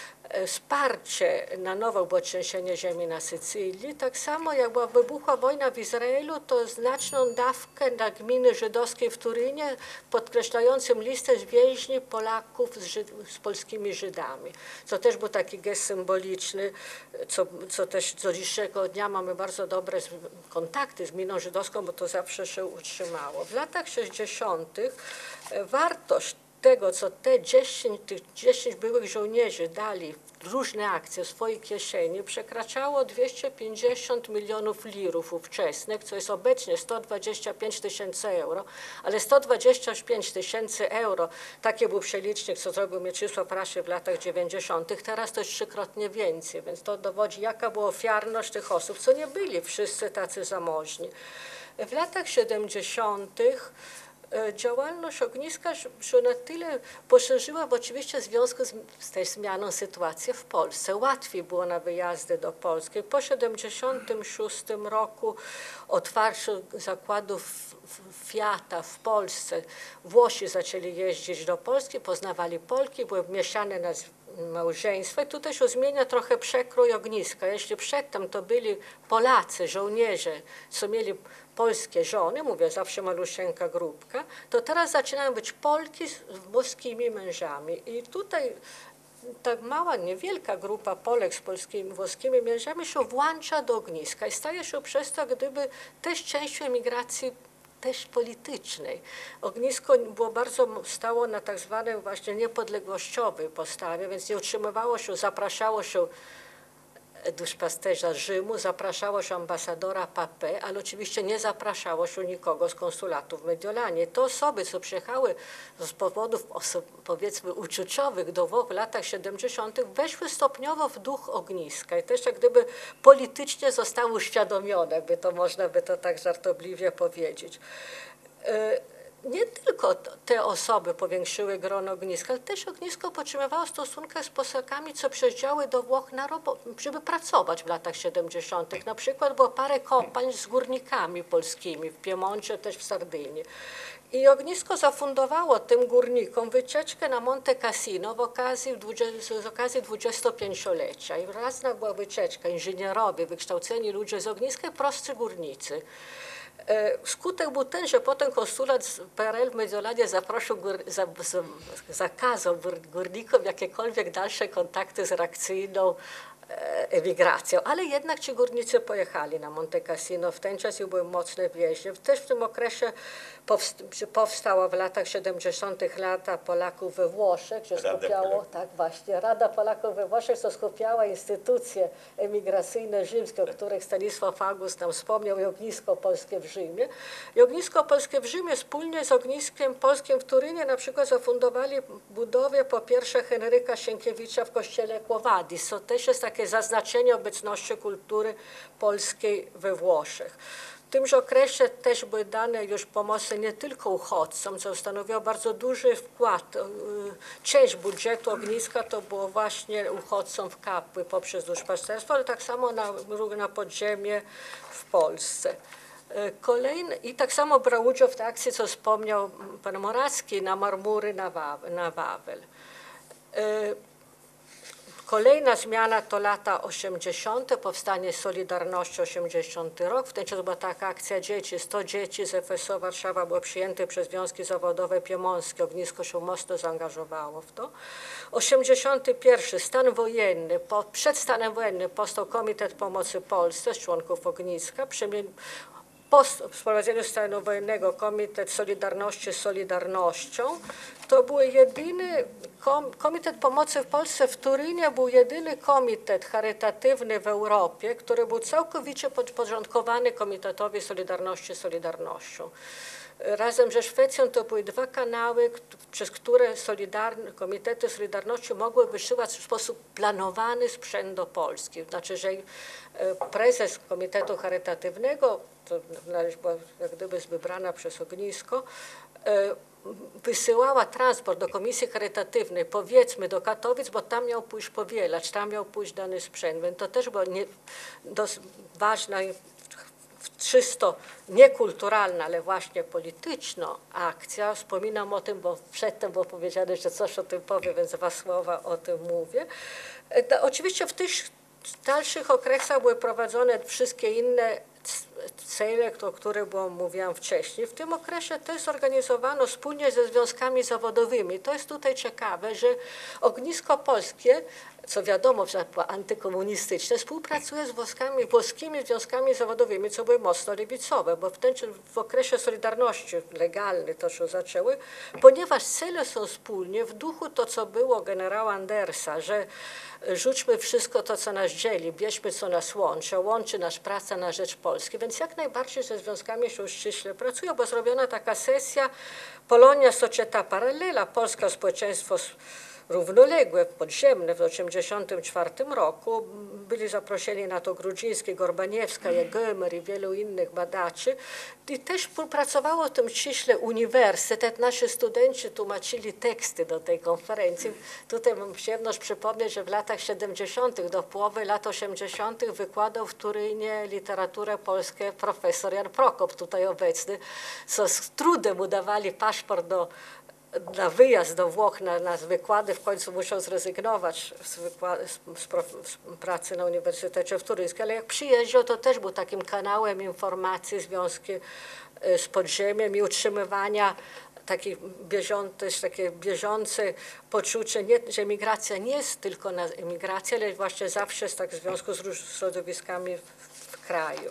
[SPEAKER 3] wsparcie na nowo, bo trzęsienie ziemi na Sycylii. Tak samo jak była wybuchła wojna w Izraelu, to znaczną dawkę dla gminy żydowskiej w Turynie, podkreślającym listę więźni Polaków z, Żyd z polskimi Żydami. Co też był taki gest symboliczny, co, co też do dzisiejszego dnia mamy bardzo dobre kontakty z gminą żydowską, bo to zawsze się utrzymało. W latach sześćdziesiątych wartość tego, co te dziesięć, tych dziesięć byłych żołnierzy dali w różne akcje w swojej kieszeni, przekraczało dwieście pięćdziesiąt milionów lirów ówczesnych, co jest obecnie sto dwadzieścia pięć tysięcy euro, ale sto dwadzieścia pięć tysięcy euro, taki był przelicznik, co zrobił Mieczysław Rasie w latach dziewięćdziesiątych, teraz to jest trzykrotnie więcej, więc to dowodzi, jaka była ofiarność tych osób, co nie byli wszyscy tacy zamożni. W latach siedemdziesiątych działalność ogniska się na tyle poszerzyła, bo oczywiście w związku z, z tej zmianą sytuacji w Polsce. Łatwiej było na wyjazdy do Polski. Po siedemdziesiątym szóstym roku otwarciu zakładów Fiata w Polsce Włosi zaczęli jeździć do Polski, poznawali Polki, były mieszane na małżeństwa i tutaj się zmienia trochę przekrój ogniska. Jeśli przedtem to byli Polacy, żołnierze, co mieli polskie żony, mówię zawsze malusieńka grupka, to teraz zaczynają być Polki z włoskimi mężami. I tutaj tak mała, niewielka grupa Polek z polskimi, włoskimi mężami się włącza do ogniska i staje się przez to, gdyby też częścią emigracji też politycznej. Ognisko było bardzo, stało na tak zwanej właśnie niepodległościowej postawie, więc nie utrzymywało się, zapraszało się duszpasterza Rzymu, zapraszało się ambasadora Papę, ale oczywiście nie zapraszało się nikogo z konsulatu w Mediolanie. Te osoby, co przyjechały z powodów powiedzmy uczuciowych do Włoch w latach siedemdziesiątych, weszły stopniowo w duch ogniska i też jak gdyby politycznie zostały uświadomione, jakby to można by to tak żartobliwie powiedzieć. Nie tylko te osoby powiększyły grono ogniska, ale też ognisko podtrzymywało stosunki z Polakami, co przyjeżdżały do Włoch na robotę, żeby pracować w latach siedemdziesiątych. Na przykład było parę kompań z górnikami polskimi w Piemoncie, też w Sardynii. I ognisko zafundowało tym górnikom wycieczkę na Monte Cassino w okazji, z okazji dwudziestopięciolecia. I razna była wycieczka, inżynierowie, wykształceni ludzie z ogniska, prostszy górnicy. Skutek był ten, że potem konsulat P R L w Mediolanie zaprosił, za, za, zakazał górnikom jakiekolwiek dalsze kontakty z reakcyjną emigracją, ale jednak ci górnicy pojechali na Monte Cassino. W ten czas były mocne więźnie. Też w tym okresie powstała w latach siedemdziesiątych lata Polaków we Włoszech, gdzie skupiało, tak właśnie, Rada Polaków we Włoszech, co skupiała instytucje emigracyjne rzymskie, o których Stanisław August nam wspomniał, i Ognisko Polskie w Rzymie. I Ognisko Polskie w Rzymie wspólnie z Ogniskiem Polskim w Turynie na przykład zafundowali budowę po pierwsze Henryka Sienkiewicza w kościele Quo Vadis, co też jest takie zaznaczenie obecności kultury polskiej we Włoszech. W tymże okresie też były dane już pomocy nie tylko uchodźcom, co stanowiło bardzo duży wkład. Część budżetu ogniska to było właśnie uchodźcom w Kapły poprzez duszpasterstwo, ale tak samo na, na podziemie w Polsce. Kolejny, I tak samo brał udział w tej akcji, co wspomniał pan Morawski, na Marmury na, Waw na Wawel. Kolejna zmiana to lata osiemdziesiąte, powstanie Solidarności, osiemdziesiąty rok. W ten czas była taka akcja dzieci, sto dzieci z F S O Warszawa było przyjęte przez związki zawodowe piemońskie. Ognisko się mocno zaangażowało w to. osiemdziesiąty pierwszy, stan wojenny. Po, przed stanem wojennym powstał Komitet Pomocy Polsce z członków Ogniska. Po wprowadzeniu stanu wojennego Komitet Solidarności z Solidarnością. To był jedyny kom, Komitet Pomocy w Polsce w Turynie był jedyny komitet charytatywny w Europie, który był całkowicie podporządkowany Komitetowi Solidarności z Solidarnością. razem ze Szwecją to były dwa kanały, przez które Solidarny, Komitety Solidarności mogły wysyłać w sposób planowany sprzęt do Polski. Znaczy, że prezes Komitetu Charytatywnego, to była jak gdyby wybrana przez ognisko, wysyłała transport do Komisji Charytatywnej, powiedzmy do Katowic, bo tam miał pójść powielacz, tam miał pójść dany sprzęt. Więc to też była nie, dość ważna, czysto niekulturalna, ale właśnie polityczna akcja. Wspominam o tym, bo przedtem było powiedziane, że coś o tym powie, więc dwa słowa o tym mówię. To oczywiście w tych dalszych okresach były prowadzone wszystkie inne cele, o których było, mówiłam wcześniej. W tym okresie też zorganizowano wspólnie ze związkami zawodowymi. To jest tutaj ciekawe, że Ognisko Polskie, co wiadomo, że było antykomunistyczne, współpracuje z włoskimi, włoskimi związkami zawodowymi, co były mocno lewicowe, bo w, ten, w okresie Solidarności legalnej to się zaczęły, ponieważ cele są wspólnie, w duchu to, co było generała Andersa, że rzućmy wszystko to, co nas dzieli, bierzmy, co nas łączy, łączy nas praca na rzecz Polski, więc jak najbardziej ze związkami się ściśle pracują, bo zrobiona taka sesja Polonia Società Parallela, Polska Społeczeństwo Równoległe, podziemne w tysiąc dziewięćset osiemdziesiątym czwartym roku. Byli zaproszeni na to Grudziński, Gorbaniewska, Jegemer i wielu innych badaczy. I też współpracowało w tym ściśle uniwersytet. Nasi studenci tłumaczyli teksty do tej konferencji. Tutaj mam przyjemność przypomnieć, że w latach siedemdziesiątych do połowy lat osiemdziesiątych wykładał w Turynie literaturę polską profesor Jan Prokop, tutaj obecny, co z trudem udawali paszport do na wyjazd do Włoch, na, na wykłady, w końcu musiał zrezygnować z, wykład, z, z, prof, z pracy na Uniwersytecie w Turyńskim, ale jak przyjeżdżał, to też był takim kanałem informacji, związki z podziemiem i utrzymywania takich bieżące, takie bieżące poczucie, nie, że emigracja nie jest tylko na emigracja, ale właśnie zawsze jest tak w związku z środowiskami w, w kraju.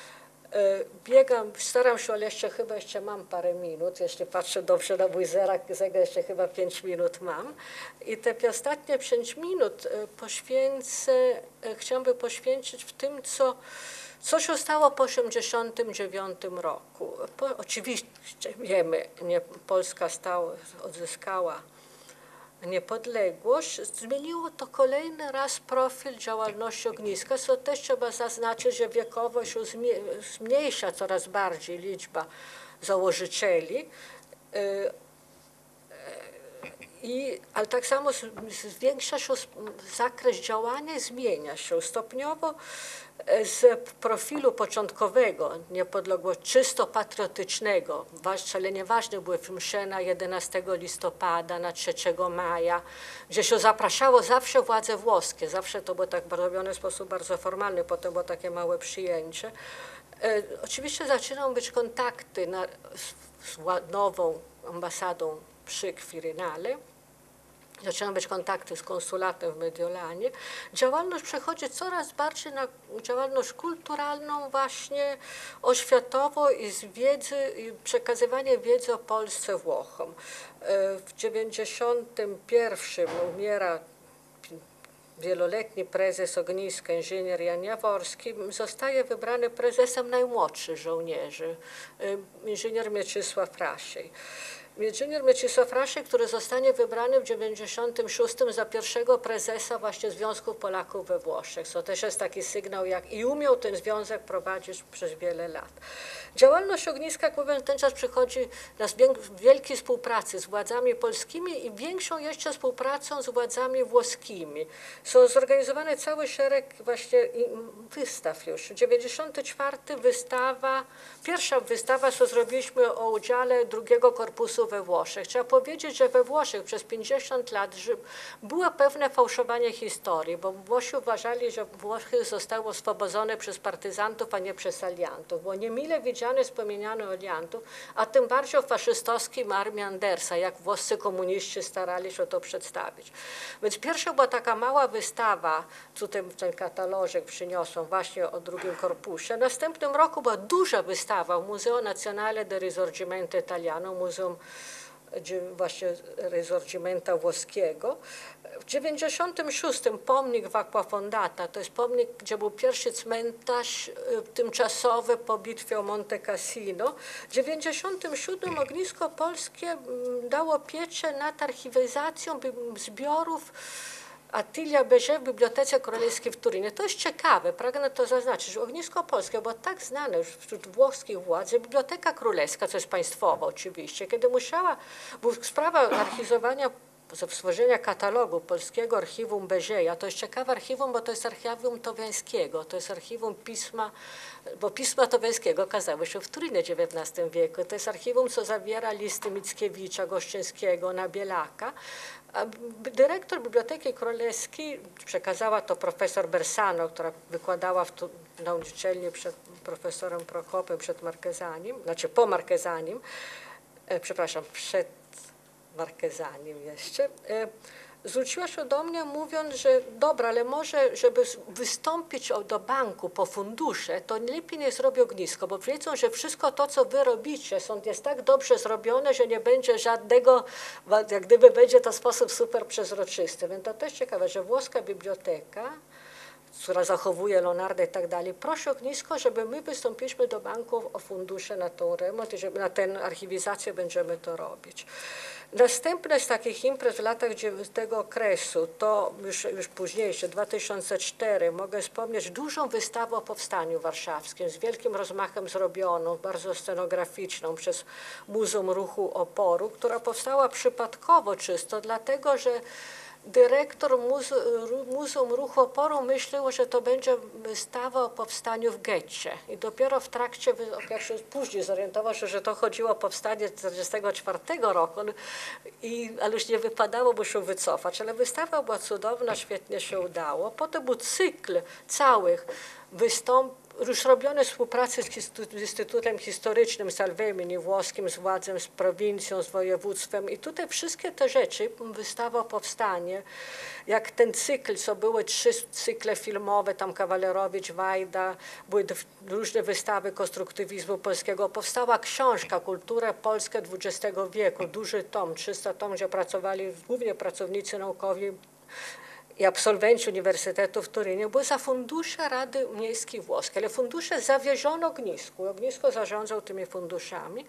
[SPEAKER 3] Biegam, staram się, ale jeszcze chyba jeszcze mam parę minut, jeśli patrzę dobrze na mój zegar, jeszcze chyba pięć minut mam. I te ostatnie pięć minut poświęcę, chciałabym poświęcić w tym, co, co się stało po osiemdziesiątym dziewiątym roku. Po, oczywiście wiemy, nie, Polska stała, odzyskała niepodległość, zmieniło to kolejny raz profil działalności ogniska, co też trzeba zaznaczyć, że wiekowo się zmniejsza coraz bardziej liczba założycieli, I, ale tak samo zwiększa się zakres działania i zmienia się stopniowo z profilu początkowego, niepodległości, czysto patriotycznego, szalenie ważne były msze na jedenastego listopada, na trzeciego maja, gdzie się zapraszało zawsze władze włoskie, zawsze to było tak robione w sposób bardzo formalny, potem było takie małe przyjęcie. E, oczywiście zaczynają być kontakty na, z, z nową ambasadą przy Quirinale. Zaczynają być kontakty z konsulatem w Mediolanie. Działalność przechodzi coraz bardziej na działalność kulturalną, właśnie oświatową i z wiedzy, i przekazywanie wiedzy o Polsce Włochom. W dziewięćdziesiątym pierwszym umiera wieloletni prezes ogniska, inżynier Jan Jaworski, zostaje wybrany prezesem najmłodszy żołnierzy, inżynier Mieczysław Rasiej. Inżynier Mieczysław Rasiej, który zostanie wybrany w dziewięćdziesiątym szóstym za pierwszego prezesa właśnie Związku Polaków we Włoszech, co też jest taki sygnał, jak i umiał ten związek prowadzić przez wiele lat. Działalność ogniska, jak mówię, ten czas przychodzi na wielkiej współpracy z władzami polskimi i większą jeszcze współpracą z władzami włoskimi. Są zorganizowane cały szereg właśnie wystaw już. dziewięćdziesiąty czwarty wystawa, pierwsza wystawa, co zrobiliśmy o udziale drugiego korpusu we Włoszech. Trzeba powiedzieć, że we Włoszech przez pięćdziesiąt lat było pewne fałszowanie historii, bo Włosi uważali, że Włochy zostały oswobodzone przez partyzantów, a nie przez aliantów. Było niemile widziane wspomniano o aliantów, a tym bardziej o faszystowskim armii Andersa, jak włoscy komuniści starali się to przedstawić. Więc pierwsza była taka mała wystawa, tutaj ten katalożek przyniosą właśnie o drugim korpusie. W następnym roku była duża wystawa w Museo Nazionale del Risorgimento Italiano, Muzeum gdzie właśnie Risorgimenta włoskiego. W dziewięćdziesiątym szóstym pomnik w Acquafondata, to jest pomnik, gdzie był pierwszy cmentarz y, tymczasowy po bitwie o Monte Cassino. W dziewięćdziesiątym siódmym ognisko polskie mm, dało pieczę nad archiwizacją bi- zbiorów Attilia Béget w Bibliotece Królewskiej w Turynie. To jest ciekawe, pragnę to zaznaczyć, że ognisko polskie było tak znane już wśród włoskich władz, że Biblioteka Królewska, co jest państwowa oczywiście, kiedy musiała, była sprawa archizowania, stworzenia katalogu Polskiego Archiwum Bégetia, to jest ciekawe archiwum, bo to jest archiwum Towiańskiego, to jest archiwum pisma, bo pisma Towiańskiego okazały się w Turynie w dziewiętnastym wieku. To jest archiwum, co zawiera listy Mickiewicza, Gościńskiego, Nabielaka. A dyrektor Biblioteki Królewskiej, przekazała to profesor Bersano, która wykładała w tu, na uczelni przed profesorem Prokopem, przed Markezanim, znaczy po Markezanim, e, przepraszam, przed Markezanim jeszcze, e, zwróciła się do mnie mówiąc, że dobra, ale może, żeby wystąpić do banku po fundusze, to lepiej nie zrobię ognisko, bo wiedzą, że wszystko to, co wy robicie, są, jest tak dobrze zrobione, że nie będzie żadnego, jak gdyby będzie to w sposób super przezroczysty. Więc to też ciekawe, że włoska biblioteka, która zachowuje Leonardo i tak dalej, prosi ognisko, żeby my wystąpiliśmy do banku o fundusze na tą remont i żeby na tę archiwizację będziemy to robić. Następne z takich imprez w latach tego okresu, to już, już późniejsze, dwa tysiące czwarty, mogę wspomnieć dużą wystawę o Powstaniu Warszawskim, z wielkim rozmachem zrobioną, bardzo scenograficzną przez Muzeum Ruchu Oporu, która powstała przypadkowo czysto, dlatego że dyrektor Muze- Muzeum Ruchu Oporu myślał, że to będzie wystawa o powstaniu w getcie. I dopiero w trakcie, jak się później zorientował się, że to chodziło o powstanie tysiąc dziewięćset czterdziestego czwartego roku, i, ale już nie wypadało mu się wycofać. Ale wystawa była cudowna, świetnie się udało. Potem był cykl całych wystąpień, już robione współpracy z Instytutem Historycznym Salvemini włoskim, z władzą, z prowincją, z województwem i tutaj wszystkie te rzeczy, wystawa Powstanie, jak ten cykl, co były trzy cykle filmowe, tam Kawalerowicz, Wajda, były różne wystawy konstruktywizmu polskiego, powstała książka Kultura Polska dwudziestego wieku, duży tom, trzysta tom, gdzie pracowali głównie pracownicy naukowi i absolwenci Uniwersytetu w Turynie, były za fundusze Rady Miejskiej Włoskiej, ale fundusze zawieziono ognisku. Ognisko zarządzał tymi funduszami.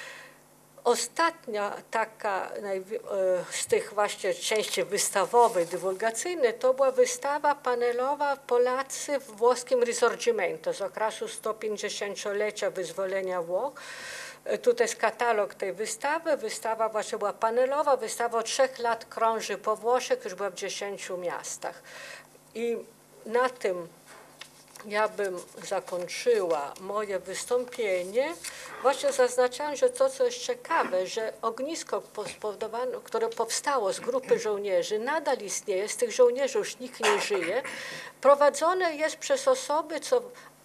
[SPEAKER 3] Ostatnia taka z tych właśnie części wystawowych, dywulgacyjnych, to była wystawa panelowa Polacy w włoskim Risorgimento z okresu sto pięćdziesięciolecia wyzwolenia Włoch. Tutaj jest katalog tej wystawy. Wystawa właśnie była panelowa. Wystawa od trzech lat krąży po Włoszech, już była w dziesięciu miastach. I na tym ja bym zakończyła moje wystąpienie, właśnie zaznaczając, że to, co jest ciekawe, że ognisko, które powstało z grupy żołnierzy, nadal istnieje, z tych żołnierzy już nikt nie żyje, prowadzone jest przez osoby, co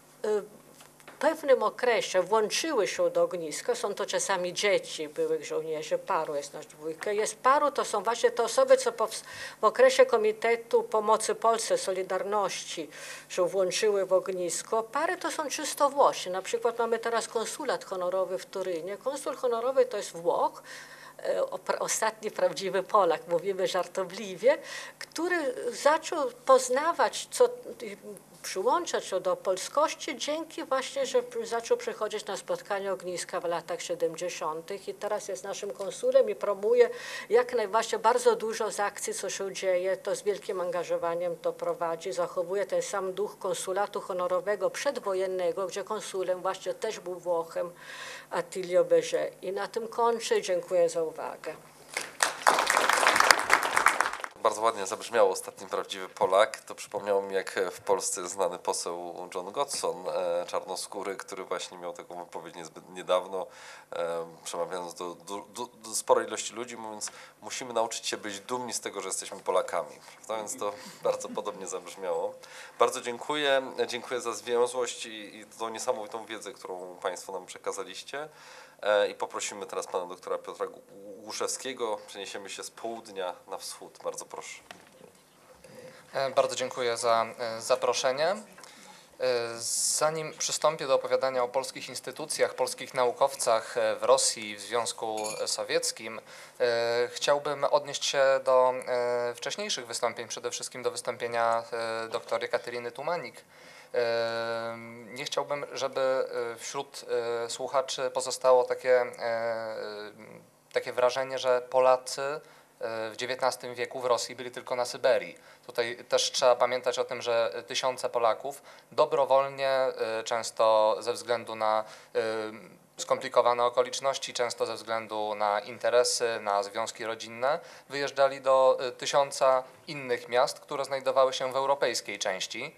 [SPEAKER 3] w pewnym okresie włączyły się do ogniska, są to czasami dzieci byłych żołnierzy, paru jest na dwójkę, jest paru, to są właśnie te osoby, co w okresie Komitetu Pomocy Polsce, Solidarności się włączyły w ognisko, pary to są czysto Włosi, na przykład mamy teraz konsulat honorowy w Turynie, konsul honorowy to jest Włoch, ostatni prawdziwy Polak, mówimy żartobliwie, który zaczął poznawać, co przyłączać się do polskości dzięki właśnie, że zaczął przychodzić na spotkania ogniska w latach siedemdziesiątych i teraz jest naszym konsulem i promuje jak najbardziej bardzo dużo z akcji, co się dzieje, to z wielkim angażowaniem to prowadzi, zachowuje ten sam duch konsulatu honorowego przedwojennego, gdzie konsulem właśnie też był Włochem Attilio Béget. I na tym kończę. Dziękuję za uwagę.
[SPEAKER 1] Bardzo ładnie zabrzmiało ostatni prawdziwy Polak. To przypomniało mi, jak w Polsce jest znany poseł John Godson, e, czarnoskóry, który właśnie miał taką wypowiedź niezbyt niedawno, e, przemawiając do, do, do, do sporej ilości ludzi, mówiąc, musimy nauczyć się być dumni z tego, że jesteśmy Polakami. No więc to bardzo podobnie zabrzmiało. Bardzo dziękuję. Dziękuję za zwięzłość i, i tą niesamowitą wiedzę, którą Państwo nam przekazaliście. I poprosimy teraz pana doktora Piotra Głuszewskiego. Przeniesiemy się z południa na wschód. Bardzo proszę.
[SPEAKER 4] Bardzo dziękuję za zaproszenie. Zanim przystąpię do opowiadania o polskich instytucjach, polskich naukowcach w Rosji i w Związku Sowieckim, chciałbym odnieść się do wcześniejszych wystąpień, przede wszystkim do wystąpienia dr Kateryny Tumanik. Nie chciałbym, żeby wśród słuchaczy pozostało takie, takie wrażenie, że Polacy w dziewiętnastym wieku w Rosji byli tylko na Syberii. Tutaj też trzeba pamiętać o tym, że tysiące Polaków dobrowolnie, często ze względu na skomplikowane okoliczności, często ze względu na interesy, na związki rodzinne, wyjeżdżali do tysiąca innych miast, które znajdowały się w europejskiej części.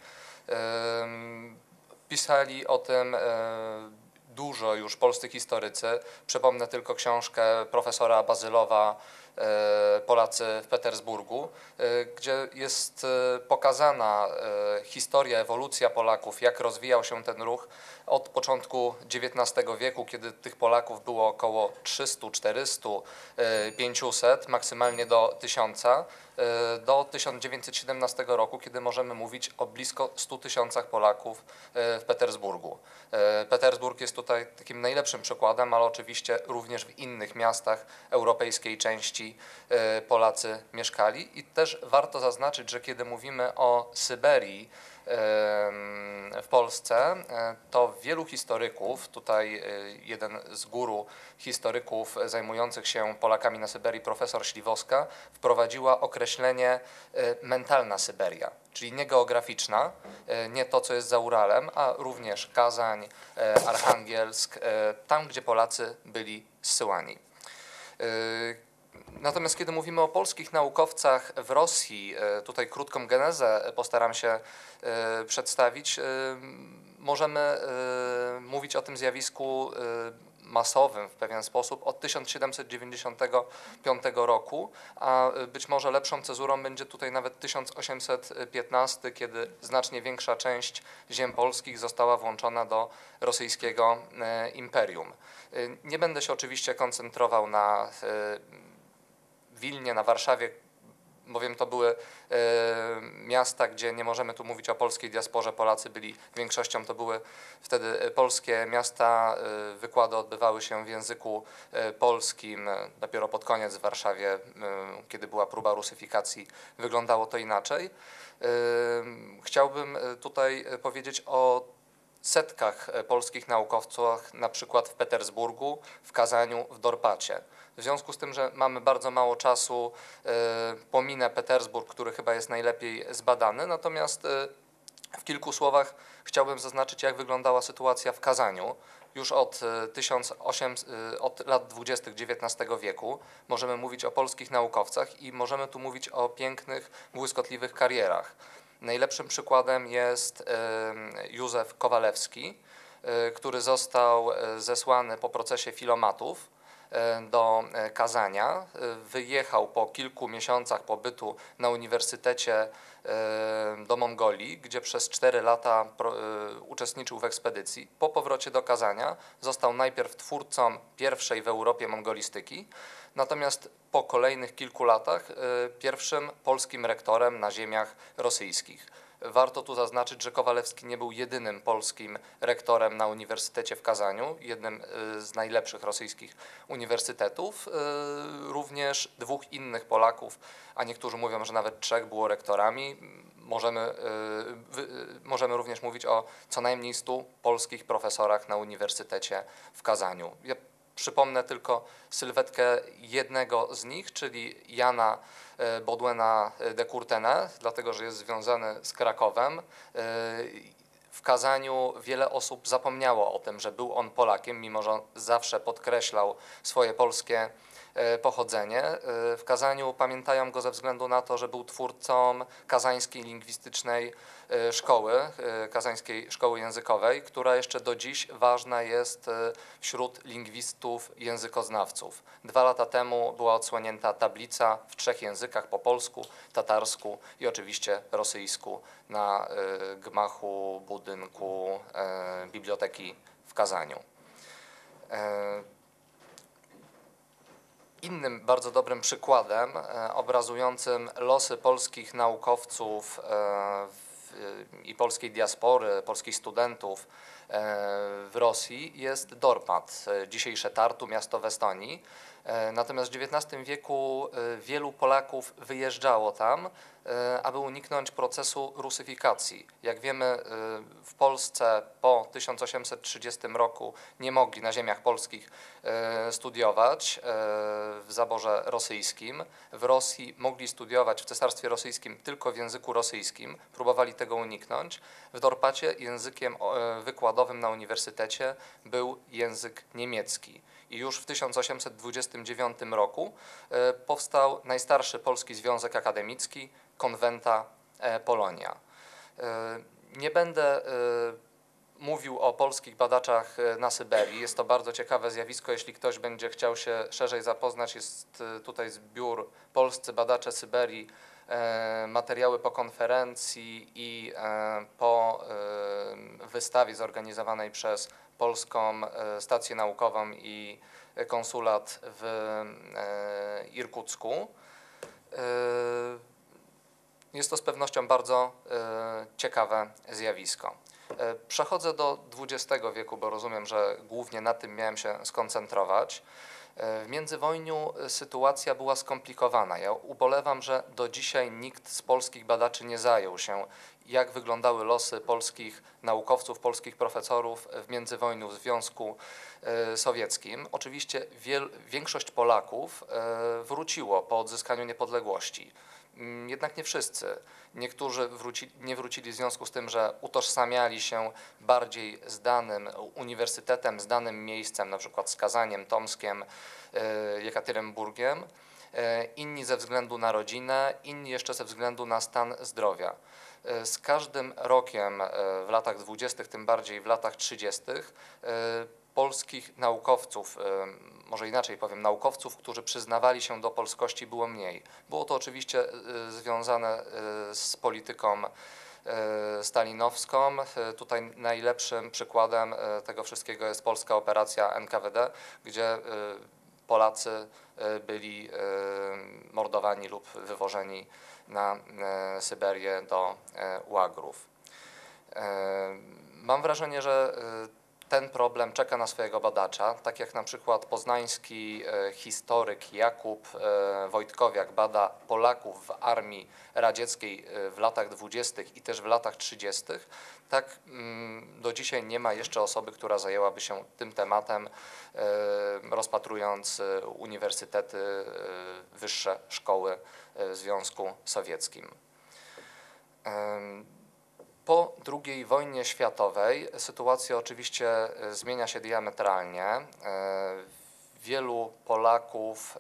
[SPEAKER 4] Pisali o tym dużo już polscy historycy. Przypomnę tylko książkę profesora Bazylowa Polacy w Petersburgu, gdzie jest pokazana historia, ewolucja Polaków, jak rozwijał się ten ruch od początku dziewiętnastego wieku, kiedy tych Polaków było około trzysta, czterysta, pięćset, maksymalnie do tysiąca, do tysiąc dziewięćset siedemnastego roku, kiedy możemy mówić o blisko stu tysiącach Polaków w Petersburgu. Petersburg jest tutaj takim najlepszym przykładem, ale oczywiście również w innych miastach europejskiej części Polacy mieszkali. I też warto zaznaczyć, że kiedy mówimy o Syberii w Polsce, to wielu historyków, tutaj jeden z guru historyków zajmujących się Polakami na Syberii, profesor Śliwowska, wprowadziła określenie mentalna Syberia, czyli nie geograficzna, nie to, co jest za Uralem, a również Kazań, Archangielsk, tam, gdzie Polacy byli zsyłani. Natomiast kiedy mówimy o polskich naukowcach w Rosji, tutaj krótką genezę postaram się przedstawić, możemy mówić o tym zjawisku masowym w pewien sposób od tysiąc siedemset dziewięćdziesiątego piątego roku, a być może lepszą cezurą będzie tutaj nawet tysiąc osiemset piętnasty, kiedy znacznie większa część ziem polskich została włączona do rosyjskiego imperium. Nie będę się oczywiście koncentrował na Wilnie, na Warszawie, bowiem to były e, miasta, gdzie nie możemy tu mówić o polskiej diasporze, Polacy byli większością, to były wtedy polskie miasta, e, wykłady odbywały się w języku e, polskim, dopiero pod koniec w Warszawie, e, kiedy była próba rusyfikacji, wyglądało to inaczej. E, chciałbym tutaj powiedzieć o setkach polskich naukowców, na przykład w Petersburgu, w Kazaniu, w Dorpacie. W związku z tym, że mamy bardzo mało czasu, pominę Petersburg, który chyba jest najlepiej zbadany, natomiast w kilku słowach chciałbym zaznaczyć, jak wyglądała sytuacja w Kazaniu. Już od, tysiąc osiemset, od lat dwudziestych dziewiętnastego wieku możemy mówić o polskich naukowcach i możemy tu mówić o pięknych, błyskotliwych karierach. Najlepszym przykładem jest Józef Kowalewski, który został zesłany po procesie filomatów do Kazania. Wyjechał po kilku miesiącach pobytu na uniwersytecie do Mongolii, gdzie przez cztery lata uczestniczył w ekspedycji. Po powrocie do Kazania został najpierw twórcą pierwszej w Europie mongolistyki, natomiast po kolejnych kilku latach pierwszym polskim rektorem na ziemiach rosyjskich. Warto tu zaznaczyć, że Kowalewski nie był jedynym polskim rektorem na Uniwersytecie w Kazaniu, jednym z najlepszych rosyjskich uniwersytetów. Również dwóch innych Polaków, a niektórzy mówią, że nawet trzech, było rektorami. Możemy, możemy również mówić o co najmniej stu polskich profesorach na Uniwersytecie w Kazaniu. Ja przypomnę tylko sylwetkę jednego z nich, czyli Jana Baudouina de Courtenay, dlatego że jest związany z Krakowem. W Kazaniu wiele osób zapomniało o tym, że był on Polakiem, mimo że on zawsze podkreślał swoje polskie pochodzenie. W Kazaniu pamiętają go ze względu na to, że był twórcą kazańskiej lingwistycznej szkoły, kazańskiej szkoły językowej, która jeszcze do dziś ważna jest wśród lingwistów, językoznawców. Dwa lata temu była odsłonięta tablica w trzech językach, po polsku, tatarsku i oczywiście rosyjsku, na gmachu budynku biblioteki w Kazaniu. Innym bardzo dobrym przykładem obrazującym losy polskich naukowców w i polskiej diaspory, polskich studentów w Rosji jest Dorpat, dzisiejsze Tartu, miasto w Estonii. Natomiast w dziewiętnastym wieku wielu Polaków wyjeżdżało tam, aby uniknąć procesu rusyfikacji. Jak wiemy, w Polsce po tysiąc osiemset trzydziestym roku nie mogli na ziemiach polskich studiować w zaborze rosyjskim. W Rosji mogli studiować w Cesarstwie Rosyjskim tylko w języku rosyjskim. Próbowali tego uniknąć. W Dorpacie językiem wykładowym na uniwersytecie był język niemiecki. I już w tysiąc osiemset dwudziestym dziewiątym roku powstał najstarszy polski związek akademicki, Konwenta Polonia. Nie będę mówił o polskich badaczach na Syberii. Jest to bardzo ciekawe zjawisko. Jeśli ktoś będzie chciał się szerzej zapoznać, jest tutaj zbiór Polscy badacze Syberii, materiały po konferencji i po wystawie zorganizowanej przez Polską Stację Naukową i konsulat w Irkucku. Jest to z pewnością bardzo ciekawe zjawisko. Przechodzę do dwudziestego wieku, bo rozumiem, że głównie na tym miałem się skoncentrować. W międzywojniu sytuacja była skomplikowana. Ja ubolewam, że do dzisiaj nikt z polskich badaczy nie zajął się, jak wyglądały losy polskich naukowców, polskich profesorów w międzywojniu w Związku Sowieckim. Oczywiście wiel, większość Polaków wróciło po odzyskaniu niepodległości. Jednak nie wszyscy. Niektórzy wróci, nie wrócili w związku z tym, że utożsamiali się bardziej z danym uniwersytetem, z danym miejscem, na przykład z Kazaniem, Tomskiem, Jekaterynburgiem. Inni ze względu na rodzinę, inni jeszcze ze względu na stan zdrowia. Z każdym rokiem w latach dwudziestych, tym bardziej w latach trzydziestych, polskich naukowców, może inaczej powiem, naukowców, którzy przyznawali się do polskości, było mniej. Było to oczywiście związane z polityką stalinowską. Tutaj najlepszym przykładem tego wszystkiego jest polska operacja N K W D, gdzie Polacy byli mordowani lub wywożeni na Syberię do łagrów. Mam wrażenie, że ten problem czeka na swojego badacza, tak jak na przykład poznański historyk Jakub Wojtkowiak bada Polaków w armii radzieckiej w latach dwudziestych i też w latach trzydziestych, tak do dzisiaj nie ma jeszcze osoby, która zajęłaby się tym tematem, rozpatrując uniwersytety, wyższe szkoły w Związku Sowieckim. Po drugiej wojnie światowej sytuacja oczywiście zmienia się diametralnie. Wielu Polaków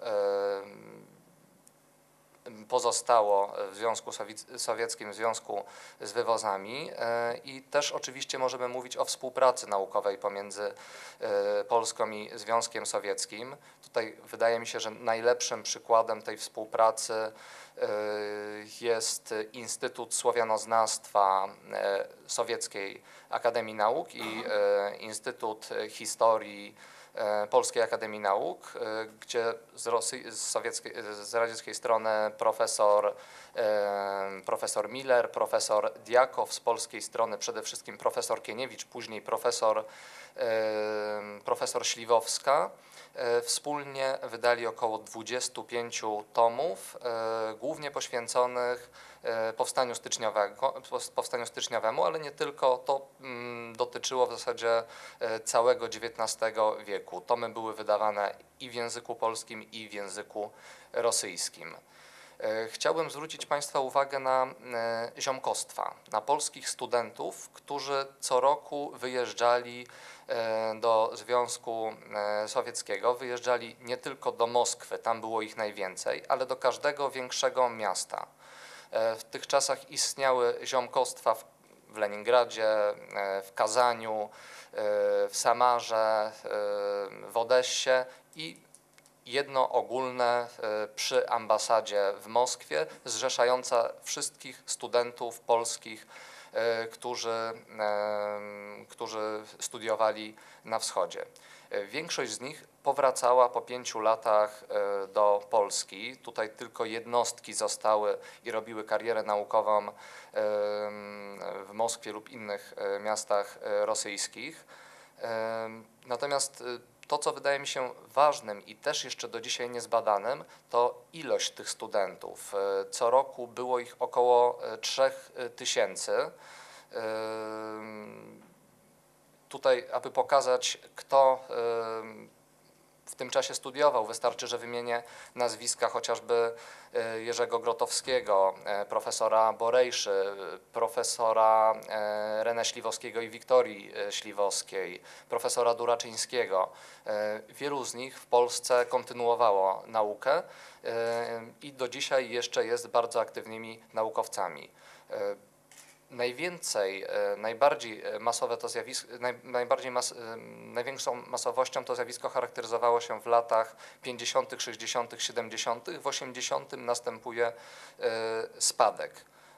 [SPEAKER 4] pozostało w Związku Sowieckim, w związku z wywozami i też oczywiście możemy mówić o współpracy naukowej pomiędzy Polską i Związkiem Sowieckim. Tutaj wydaje mi się, że najlepszym przykładem tej współpracy jest Instytut Słowianoznawstwa Sowieckiej Akademii Nauk i Instytut Historii Polskiej Akademii Nauk, gdzie z, Rosji, z, sowieckiej, z radzieckiej strony profesor, profesor Miller, profesor Diakow, z polskiej strony przede wszystkim profesor Kieniewicz, później profesor, profesor Śliwowska. Wspólnie wydali około dwudziestu pięciu tomów, głównie poświęconych powstaniu styczniowego, powstaniu styczniowemu, ale nie tylko. To dotyczyło w zasadzie całego dziewiętnastego wieku. Tomy były wydawane i w języku polskim, i w języku rosyjskim. Chciałbym zwrócić Państwa uwagę na ziomkostwa, na polskich studentów, którzy co roku wyjeżdżali do Związku Sowieckiego, wyjeżdżali nie tylko do Moskwy, tam było ich najwięcej, ale do każdego większego miasta. W tych czasach istniały ziomkostwa w, w Leningradzie, w Kazaniu, w Samarze, w Odessie i jedno ogólne przy ambasadzie w Moskwie, zrzeszająca wszystkich studentów polskich, którzy, którzy studiowali na wschodzie. Większość z nich powracała po pięciu latach do Polski. Tutaj tylko jednostki zostały i robiły karierę naukową w Moskwie lub innych miastach rosyjskich. Natomiast to, co wydaje mi się ważnym i też jeszcze do dzisiaj niezbadanym, to ilość tych studentów. Co roku było ich około trzech tysięcy. Tutaj, aby pokazać, kto w tym czasie studiował, wystarczy, że wymienię nazwiska chociażby Jerzego Grotowskiego, profesora Borejszy, profesora René Śliwowskiego i Wiktorii Śliwowskiej, profesora Duraczyńskiego. Wielu z nich w Polsce kontynuowało naukę i do dzisiaj jeszcze jest bardzo aktywnymi naukowcami. Najwięcej, najbardziej masowe to zjawisko, naj, najbardziej mas, największą masowością to zjawisko charakteryzowało się w latach pięćdziesiątych, sześćdziesiątych, siedemdziesiątych. W osiemdziesiątym następuje spadek.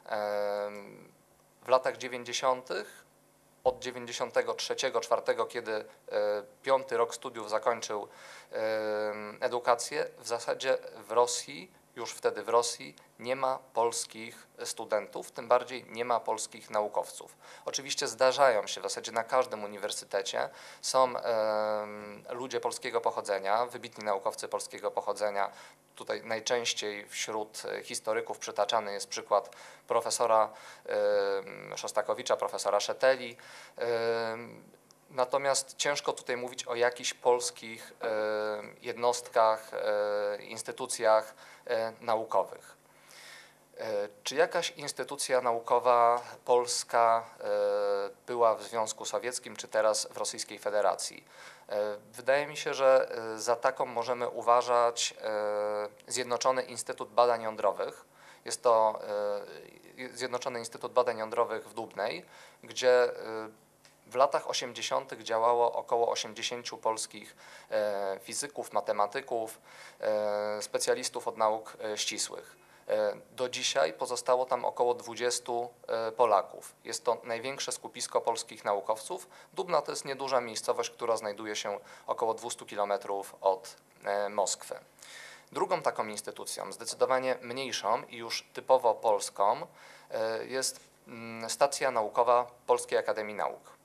[SPEAKER 4] W latach dziewięćdziesiątych od dziewięćdziesiątego trzeciego, czwartego, kiedy piąty rok studiów zakończył edukację, w zasadzie w Rosji, już wtedy w Rosji, nie ma polskich studentów, tym bardziej nie ma polskich naukowców. Oczywiście zdarzają się w zasadzie na każdym uniwersytecie, są e, ludzie polskiego pochodzenia, wybitni naukowcy polskiego pochodzenia. Tutaj najczęściej wśród historyków przytaczany jest przykład profesora e, Szostakowicza, profesora Szeteli. E, Natomiast ciężko tutaj mówić o jakichś polskich e, jednostkach, e, instytucjach e, naukowych. E, czy jakaś instytucja naukowa polska e, była w Związku Sowieckim, czy teraz w Rosyjskiej Federacji? E, wydaje mi się, że e, za taką możemy uważać e, Zjednoczony Instytut Badań Jądrowych. Jest to e, Zjednoczony Instytut Badań Jądrowych w Dubnej, gdzie e, w latach osiemdziesiątych działało około osiemdziesięciu polskich e, fizyków, matematyków, e, specjalistów od nauk e, ścisłych. E, do dzisiaj pozostało tam około dwudziestu e, Polaków. Jest to największe skupisko polskich naukowców. Dubna to jest nieduża miejscowość, która znajduje się około dwustu kilometrów od e, Moskwy. Drugą taką instytucją, zdecydowanie mniejszą i już typowo polską, e, jest m, Stacja Naukowa Polskiej Akademii Nauk.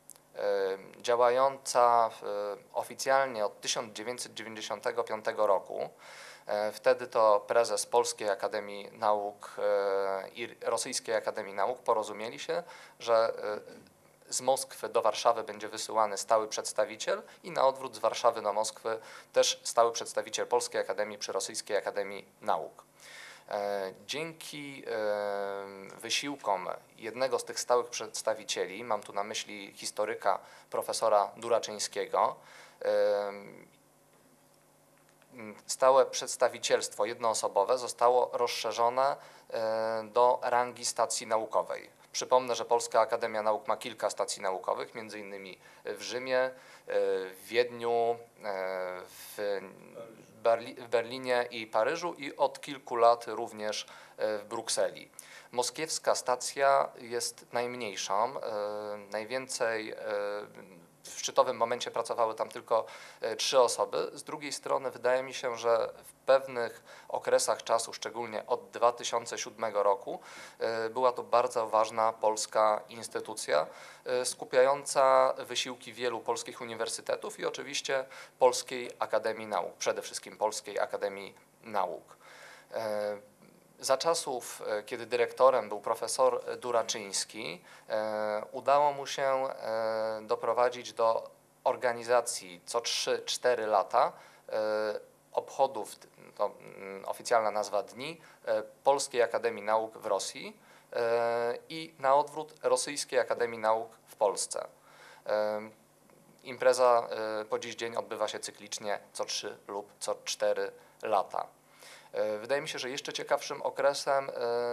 [SPEAKER 4] Działająca oficjalnie od tysiąc dziewięćset dziewięćdziesiątego piątego roku. Wtedy to prezes Polskiej Akademii Nauk i Rosyjskiej Akademii Nauk porozumieli się, że z Moskwy do Warszawy będzie wysyłany stały przedstawiciel i na odwrót z Warszawy do Moskwy też stały przedstawiciel Polskiej Akademii przy Rosyjskiej Akademii Nauk. Dzięki wysiłkom jednego z tych stałych przedstawicieli, mam tu na myśli historyka profesora Duraczyńskiego, stałe przedstawicielstwo jednoosobowe zostało rozszerzone do rangi stacji naukowej. Przypomnę, że Polska Akademia Nauk ma kilka stacji naukowych, między innymi w Rzymie, w Wiedniu, w Berli- w Berlinie i Paryżu i od kilku lat również w Brukseli. Moskiewska stacja jest najmniejszą, najwięcej w szczytowym momencie pracowały tam tylko trzy osoby. Z drugiej strony wydaje mi się, że w pewnych okresach czasu, szczególnie od dwa tysiące siódmego roku, była to bardzo ważna polska instytucja skupiająca wysiłki wielu polskich uniwersytetów i oczywiście Polskiej Akademii Nauk, przede wszystkim Polskiej Akademii Nauk. Za czasów, kiedy dyrektorem był profesor Duraczyński, udało mu się doprowadzić do organizacji co trzy cztery lata obchodów, to oficjalna nazwa dni, Polskiej Akademii Nauk w Rosji i na odwrót Rosyjskiej Akademii Nauk w Polsce. Impreza po dziś dzień odbywa się cyklicznie co trzy lub co cztery lata. Wydaje mi się, że jeszcze ciekawszym okresem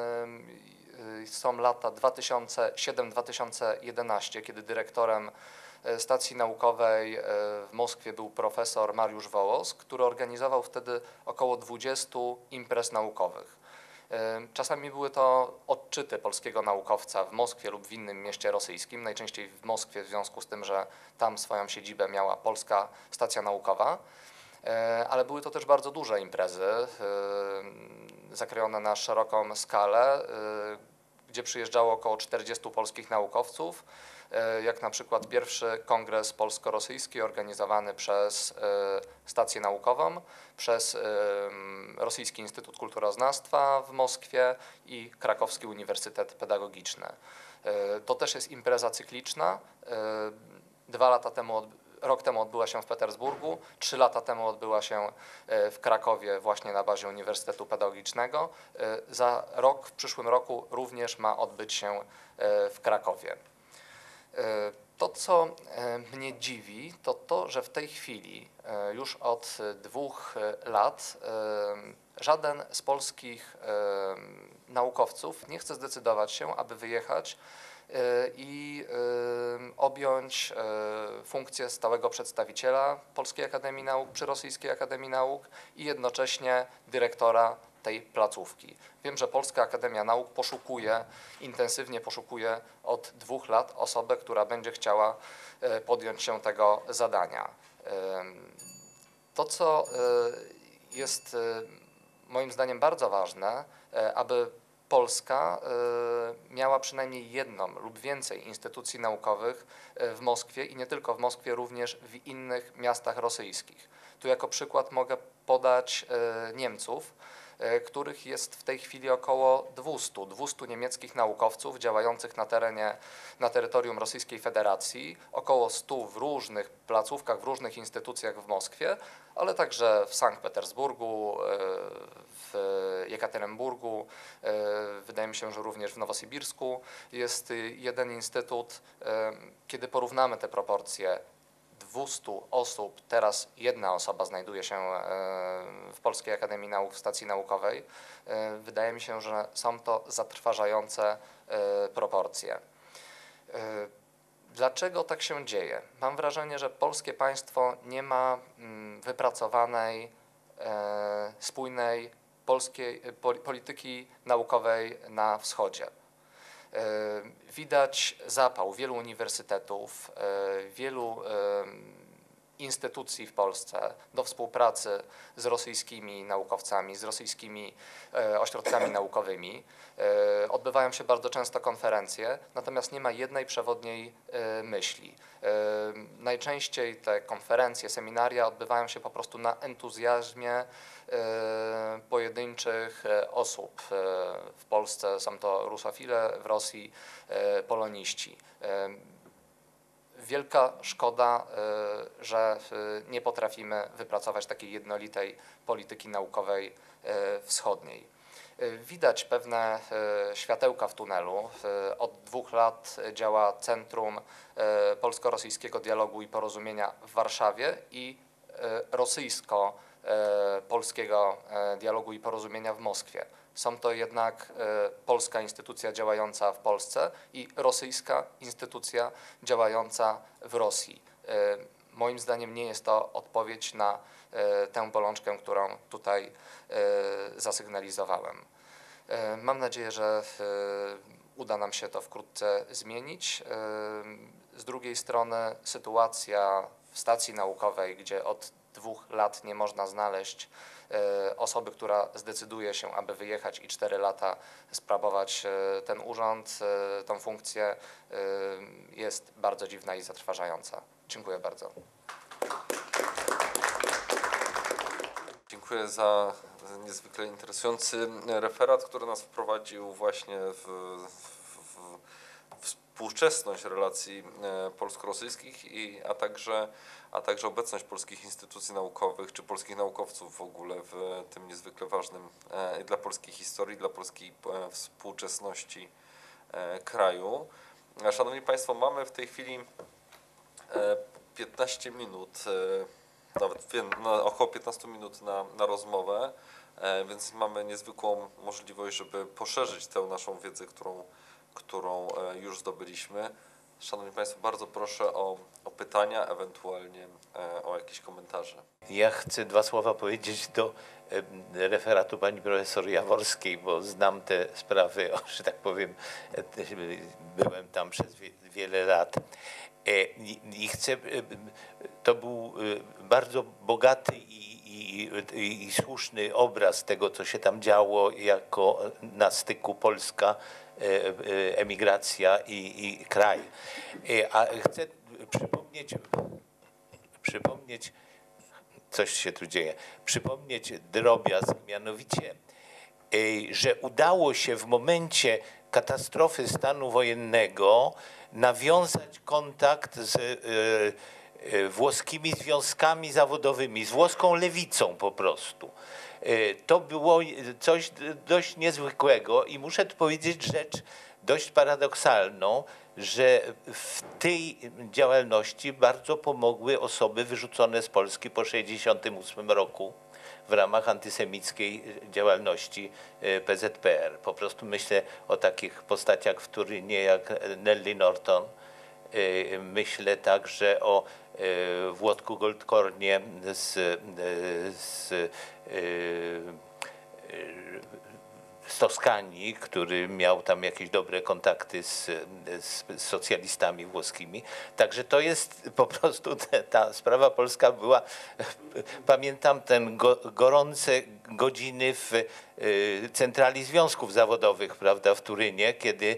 [SPEAKER 4] są lata dwa tysiące siódmy do dwa tysiące jedenastego, kiedy dyrektorem stacji naukowej w Moskwie był profesor Mariusz Wołos, który organizował wtedy około dwudziestu imprez naukowych. Czasami były to odczyty polskiego naukowca w Moskwie lub w innym mieście rosyjskim, najczęściej w Moskwie w związku z tym, że tam swoją siedzibę miała polska stacja naukowa, ale były to też bardzo duże imprezy, zakrojone na szeroką skalę, gdzie przyjeżdżało około czterdziestu polskich naukowców, jak na przykład pierwszy kongres polsko-rosyjski organizowany przez stację naukową, przez Rosyjski Instytut Kulturoznawstwa w Moskwie i Krakowski Uniwersytet Pedagogiczny. To też jest impreza cykliczna. Dwa lata temu, rok temu odbyła się w Petersburgu, trzy lata temu odbyła się w Krakowie właśnie na bazie Uniwersytetu Pedagogicznego. Za rok, w przyszłym roku również ma odbyć się w Krakowie. To, co mnie dziwi, to to, że w tej chwili już od dwóch lat żaden z polskich naukowców nie chce zdecydować się, aby wyjechać i objąć funkcję stałego przedstawiciela Polskiej Akademii Nauk przy Rosyjskiej Akademii Nauk i jednocześnie dyrektora tej placówki. Wiem, że Polska Akademia Nauk poszukuje, intensywnie poszukuje od dwóch lat osobę, która będzie chciała podjąć się tego zadania. To, co jest moim zdaniem bardzo ważne, aby Polska miała przynajmniej jedną lub więcej instytucji naukowych w Moskwie i nie tylko w Moskwie, również w innych miastach rosyjskich. Tu jako przykład mogę podać Niemców, których jest w tej chwili około dwustu, dwustu niemieckich naukowców działających na terenie, na terytorium Rosyjskiej Federacji, około stu w różnych placówkach, w różnych instytucjach w Moskwie, ale także w Sankt Petersburgu, w Jekaterynburgu, wydaje mi się, że również w Nowosybirsku jest jeden instytut. Kiedy porównamy te proporcje, dwustu osób, teraz jedna osoba znajduje się w Polskiej Akademii Nauk w stacji naukowej. Wydaje mi się, że są to zatrważające proporcje. Dlaczego tak się dzieje? Mam wrażenie, że polskie państwo nie ma wypracowanej, spójnej polskiej polityki naukowej na wschodzie. Widać zapał wielu uniwersytetów, wielu instytucji w Polsce do współpracy z rosyjskimi naukowcami, z rosyjskimi ośrodkami naukowymi. Odbywają się bardzo często konferencje, natomiast nie ma jednej przewodniej myśli. Najczęściej te konferencje, seminaria odbywają się po prostu na entuzjazmie pojedynczych osób. W Polsce są to rusofile, w Rosji poloniści. Wielka szkoda, że nie potrafimy wypracować takiej jednolitej polityki naukowej wschodniej. Widać pewne światełka w tunelu. Od dwóch lat działa Centrum Polsko-Rosyjskiego Dialogu i Porozumienia w Warszawie i rosyjsko-polskiego dialogu i porozumienia w Moskwie. Są to jednak polska instytucja działająca w Polsce i rosyjska instytucja działająca w Rosji. Moim zdaniem nie jest to odpowiedź na tę bolączkę, którą tutaj zasygnalizowałem. Mam nadzieję, że uda nam się to wkrótce zmienić. Z drugiej strony sytuacja w stacji naukowej, gdzie od dwóch lat nie można znaleźć osoby, która zdecyduje się, aby wyjechać i cztery lata sprawować ten urząd, tą funkcję, jest bardzo dziwna i zatrważająca. Dziękuję bardzo.
[SPEAKER 1] Dziękuję za niezwykle interesujący referat, który nas wprowadził właśnie w, w, w współczesność relacji polsko-rosyjskich, i, a, także, a także obecność polskich instytucji naukowych czy polskich naukowców w ogóle w tym niezwykle ważnym e, dla polskiej historii, dla polskiej e, współczesności e, kraju. Szanowni Państwo, mamy w tej chwili e, piętnaście minut, e, nawet no, około piętnaście minut na, na rozmowę, e, więc mamy niezwykłą możliwość, żeby poszerzyć tę naszą wiedzę, którą, którą e, już zdobyliśmy. Szanowni Państwo, bardzo proszę o, o pytania, ewentualnie e, o jakieś komentarze.
[SPEAKER 5] Ja chcę dwa słowa powiedzieć do e, referatu pani profesor Jaworskiej, bo znam te sprawy, o, że tak powiem, e, byłem tam przez wie, wiele lat. E, i, I chcę, e, to był e, bardzo bogaty i, i, i, i słuszny obraz tego, co się tam działo jako na styku Polska, emigracja i, i kraj. A chcę przypomnieć, przypomnieć, coś się tu dzieje, przypomnieć drobiazg, mianowicie, że udało się w momencie katastrofy stanu wojennego nawiązać kontakt z włoskimi związkami zawodowymi, z włoską lewicą po prostu. To było coś dość niezwykłego i muszę tu powiedzieć rzecz dość paradoksalną, że w tej działalności bardzo pomogły osoby wyrzucone z Polski po tysiąc dziewięćset sześćdziesiątym ósmym roku w ramach antysemickiej działalności P Z P R. Po prostu myślę o takich postaciach w Turynie jak Nelly Norton. Myślę także o Włodku Goldkornie z, z, z Toskanii, który miał tam jakieś dobre kontakty z, z socjalistami włoskimi. Także to jest po prostu te, ta sprawa polska była, pamiętam ten go, gorące godziny w centrali związków zawodowych, prawda, w Turynie, kiedy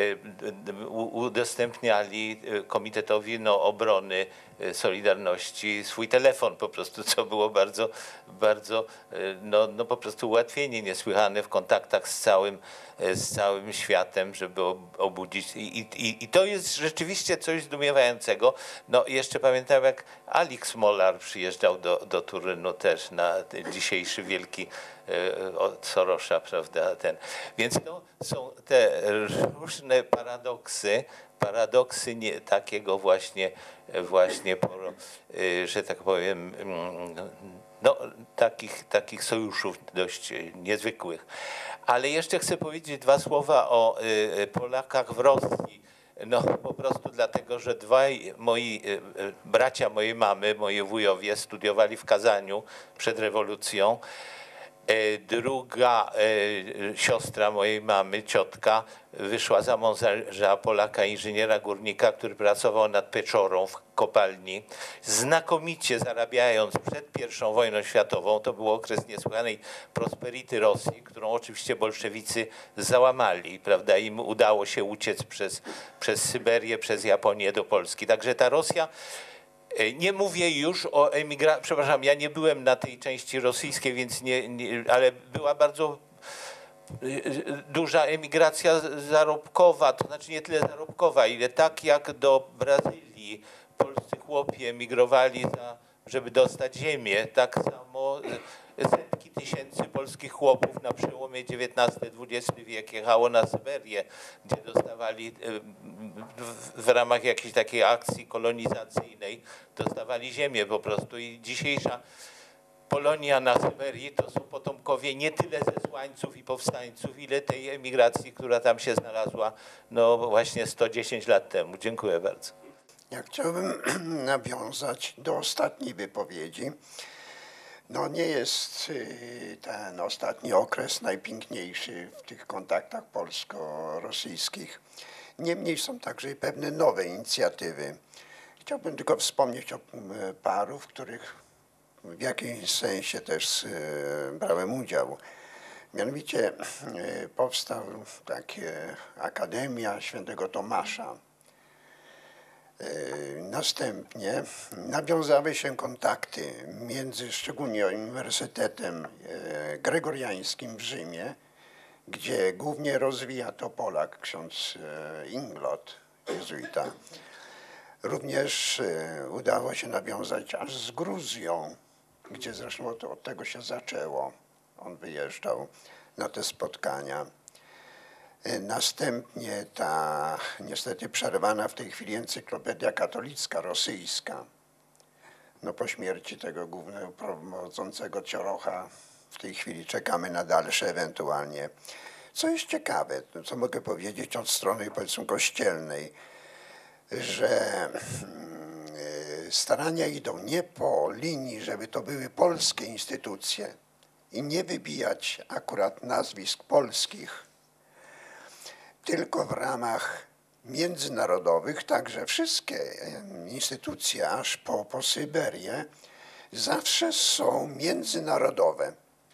[SPEAKER 5] udostępniali Komitetowi no, Obrony Solidarności swój telefon po prostu, co było bardzo, bardzo no, no po prostu ułatwienie niesłychane w kontaktach z całym, z całym światem, żeby obudzić. I, i, i to jest rzeczywiście coś zdumiewającego. No jeszcze pamiętam, jak Alik Smolar przyjeżdżał do, do Turynu też na dzisiejszy wielki od Sorosza, prawda, ten. Więc to są te różne paradoksy, paradoksy nie, takiego właśnie, właśnie, że tak powiem, no, takich, takich sojuszów dość niezwykłych. Ale jeszcze chcę powiedzieć dwa słowa o Polakach w Rosji. No po prostu dlatego, że dwaj moi bracia mojej mamy, moi wujowie studiowali w Kazaniu przed rewolucją. Druga siostra mojej mamy, ciotka, wyszła za mąż za Polaka, inżyniera górnika, który pracował nad Peczorą w kopalni, znakomicie zarabiając przed pierwszą wojną światową. To był okres niesłychanej prosperity Rosji, którą oczywiście bolszewicy załamali, prawda, im udało się uciec przez, przez Syberię, przez Japonię do Polski. Także ta Rosja, nie mówię już o emigracji, przepraszam, ja nie byłem na tej części rosyjskiej, więc nie, nie, ale była bardzo duża emigracja zarobkowa, to znaczy nie tyle zarobkowa, ile tak jak do Brazylii polscy chłopi emigrowali, za, żeby dostać ziemię, tak samo setki tysięcy polskich chłopów na przełomie dziewiętnasty dwudziesty wiek jechało na Syberię, gdzie dostawali w, w ramach jakiejś takiej akcji kolonizacyjnej, dostawali ziemię po prostu. I dzisiejsza Polonia na Syberii to są potomkowie nie tyle zesłańców i powstańców, ile tej emigracji, która tam się znalazła no właśnie sto dziesięć lat temu. Dziękuję bardzo.
[SPEAKER 6] Ja chciałbym nawiązać do ostatniej wypowiedzi. No nie jest ten ostatni okres najpiękniejszy w tych kontaktach polsko-rosyjskich. Niemniej są także pewne nowe inicjatywy. Chciałbym tylko wspomnieć o paru, w których w jakimś sensie też brałem udział. Mianowicie powstał takie Akademia Świętego Tomasza. Następnie nawiązały się kontakty między szczególnie Uniwersytetem Gregoriańskim w Rzymie, gdzie głównie rozwija to Polak, ksiądz Inglot, jezuita. Również udało się nawiązać aż z Gruzją, gdzie zresztą od, od tego się zaczęło. On wyjeżdżał na te spotkania. Następnie ta niestety przerwana w tej chwili encyklopedia katolicka rosyjska. No po śmierci tego głównego prowadzącego Ciorocha w tej chwili czekamy na dalsze że starania idą nie po linii, żeby to były polskie instytucje i nie wybijać akurat nazwisk polskich, tylko w ramach międzynarodowych, także wszystkie instytucje, aż po, po Syberię, zawsze są międzynarodowe,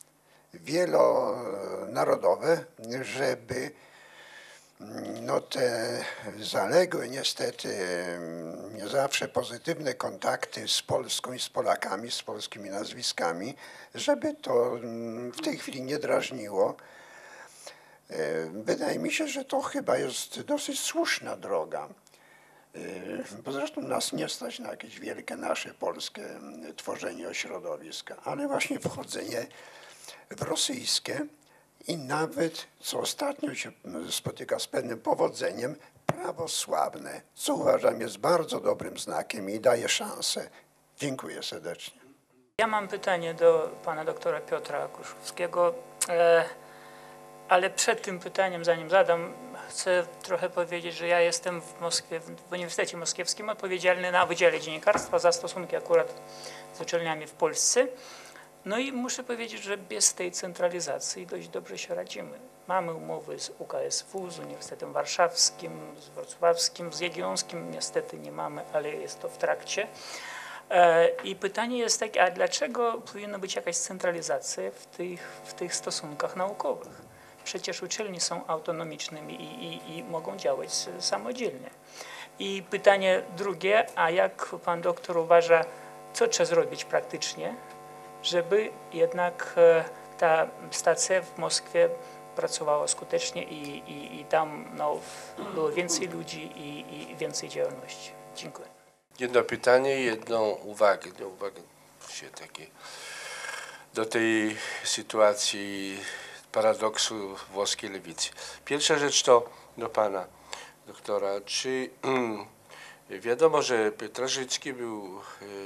[SPEAKER 6] wielonarodowe, żeby no te zaległe niestety nie zawsze pozytywne kontakty z Polską i z Polakami, z polskimi nazwiskami, żeby to w tej chwili nie drażniło. Wydaje mi się, że to chyba jest dosyć słuszna droga, bo zresztą nas nie stać na jakieś wielkie nasze polskie tworzenie środowiska, ale właśnie wchodzenie w rosyjskie i nawet, co ostatnio się spotyka z pewnym powodzeniem, prawosławne, co uważam jest bardzo dobrym znakiem i daje szansę. Dziękuję serdecznie.
[SPEAKER 7] Ja mam pytanie do pana doktora Piotra Kruszewskiego, e, ale przed tym pytaniem, zanim zadam, chcę trochę powiedzieć, że ja jestem w Moskwie, w Uniwersytecie Moskiewskim odpowiedzialny na Wydziale Dziennikarstwa za stosunki akurat z uczelniami w Polsce. No i muszę powiedzieć, że bez tej centralizacji dość dobrze się radzimy. Mamy umowy z U K S W, z Uniwersytetem Warszawskim, z Wrocławskim, z Jagiellońskim niestety nie mamy, ale jest to w trakcie. I pytanie jest takie, a dlaczego powinna być jakaś centralizacja w tych, w tych stosunkach naukowych? Przecież uczelnie są autonomicznymi i, i, i mogą działać samodzielnie. I pytanie drugie, a jak pan doktor uważa, co trzeba zrobić praktycznie, żeby jednak ta stacja w Moskwie pracowała skutecznie i, i, i tam no, było więcej ludzi i, i więcej działalności? Dziękuję.
[SPEAKER 8] Jedno pytanie i jedną uwagę, jedną uwagę się takie, do tej sytuacji paradoksu włoskiej lewicy. Pierwsza rzecz to do pana doktora. Czy wiadomo, że Petrarzycki był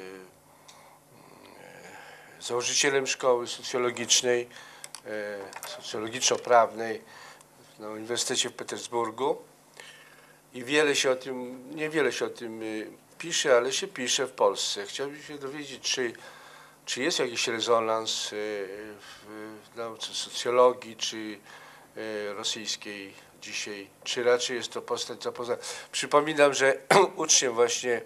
[SPEAKER 8] założycielem szkoły socjologicznej, socjologiczno-prawnej na Uniwersytecie w Petersburgu i wiele się o tym, niewiele się o tym pisze, ale się pisze w Polsce. Chciałbym się dowiedzieć, czy, czy jest jakiś rezonans w nauce socjologii, czy rosyjskiej dzisiaj, czy raczej jest to postać zapoza. Przypominam, że uczniem właśnie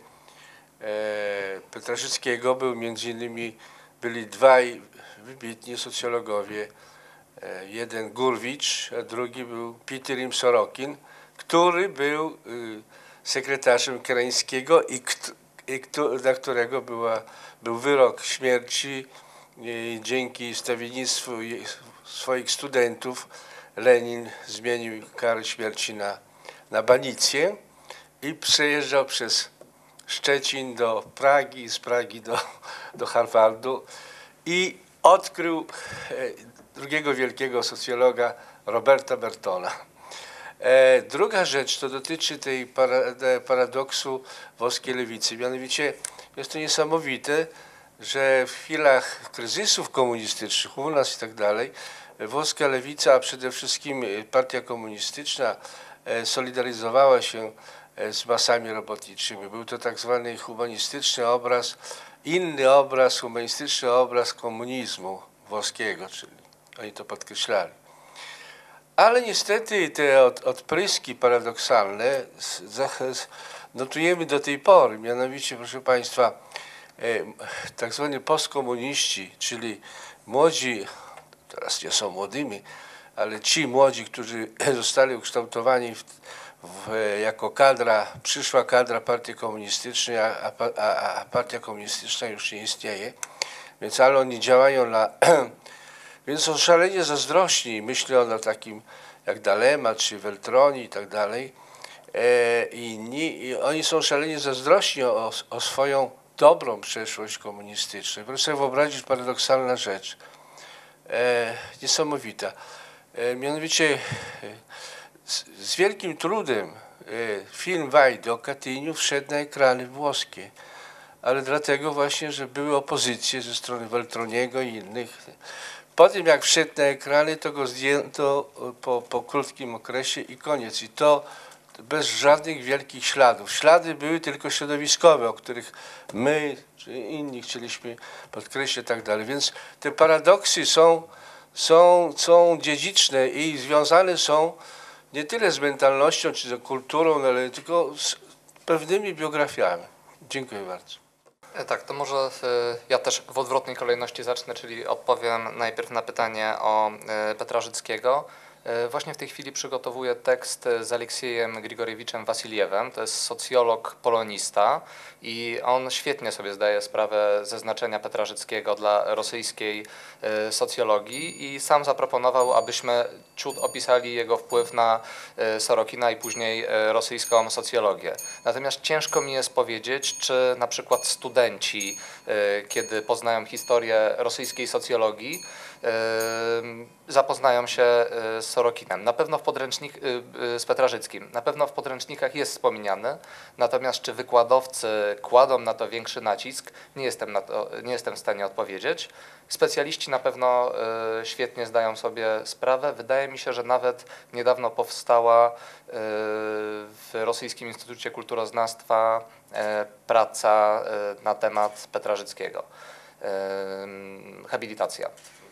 [SPEAKER 8] Petrarzyckiego był między innymi, byli dwaj wybitni socjologowie, jeden Gurwicz, a drugi był Pitirim Sorokin, który był sekretarzem Kerańskiego i, i dla którego była, był wyrok śmierci i dzięki stawiennictwu swoich studentów Lenin zmienił karę śmierci na, na banicję i przejeżdżał przez Szczecin do Pragi, z Pragi do, do Harvardu i odkrył drugiego wielkiego socjologa Roberta Bertona. E, druga rzecz to dotyczy tej para, paradoksu włoskiej lewicy. Mianowicie jest to niesamowite, że w chwilach kryzysów komunistycznych u nas i tak dalej, włoska lewica, a przede wszystkim partia komunistyczna solidaryzowała się z masami robotniczymi. Był to tak zwany humanistyczny obraz, inny obraz, humanistyczny obraz komunizmu włoskiego, czyli oni to podkreślali. Ale niestety te od, odpryski paradoksalne notujemy do tej pory. Mianowicie, proszę Państwa, tak zwani postkomuniści, czyli młodzi, teraz nie są młodymi, ale ci młodzi, którzy zostali ukształtowani w, w, jako kadra, przyszła kadra partii komunistycznej, a, a, a partia komunistyczna już nie istnieje, więc ale oni działają na... Więc są szalenie zazdrośni, myślę o takim jak D'Alema czy Veltroni i tak dalej. E, inni, i oni są szalenie zazdrośni o, o swoją dobrą przeszłość komunistyczną. Proszę sobie wyobrazić paradoksalna rzecz, e, niesamowita. E, mianowicie e, z, z wielkim trudem e, film Wajdy o Katyniu wszedł na ekrany włoskie, ale dlatego właśnie, że były opozycje ze strony Veltroniego i innych. Po tym jak wszedł na ekrany, to go zdjęto po, po krótkim okresie i koniec. I to bez żadnych wielkich śladów. Ślady były tylko środowiskowe, o których my czy inni chcieliśmy podkreślić i tak dalej. Więc te paradoksy są, są, są dziedziczne i związane są nie tyle z mentalnością czy z kulturą, ale tylko z pewnymi biografiami. Dziękuję bardzo.
[SPEAKER 4] E, Tak, to może e, ja też w odwrotnej kolejności zacznę, czyli odpowiem najpierw na pytanie o e, Petra Rzyckiego. E, Właśnie w tej chwili przygotowuję tekst z Aleksiejem Grigoriewiczem Wasiliewem, to jest socjolog, polonista i on świetnie sobie zdaje sprawę ze znaczenia Petra Rzyckiego dla rosyjskiej e, socjologii i sam zaproponował, abyśmy ciut opisali jego wpływ na e, Sorokina i później e, rosyjską socjologię. Natomiast ciężko mi jest powiedzieć, czy na przykład studenci, e, kiedy poznają historię rosyjskiej socjologii, zapoznają się z Sorokinem. Na pewno w podręcznik, z Petrarzyckim. Na pewno w podręcznikach jest wspomniany, natomiast czy wykładowcy kładą na to większy nacisk, nie jestem, na to, nie jestem w stanie odpowiedzieć. Specjaliści na pewno świetnie zdają sobie sprawę. Wydaje mi się, że nawet niedawno powstała w Rosyjskim Instytucie Kulturoznawstwa praca na temat Petrarzyckiego. Habilitacja.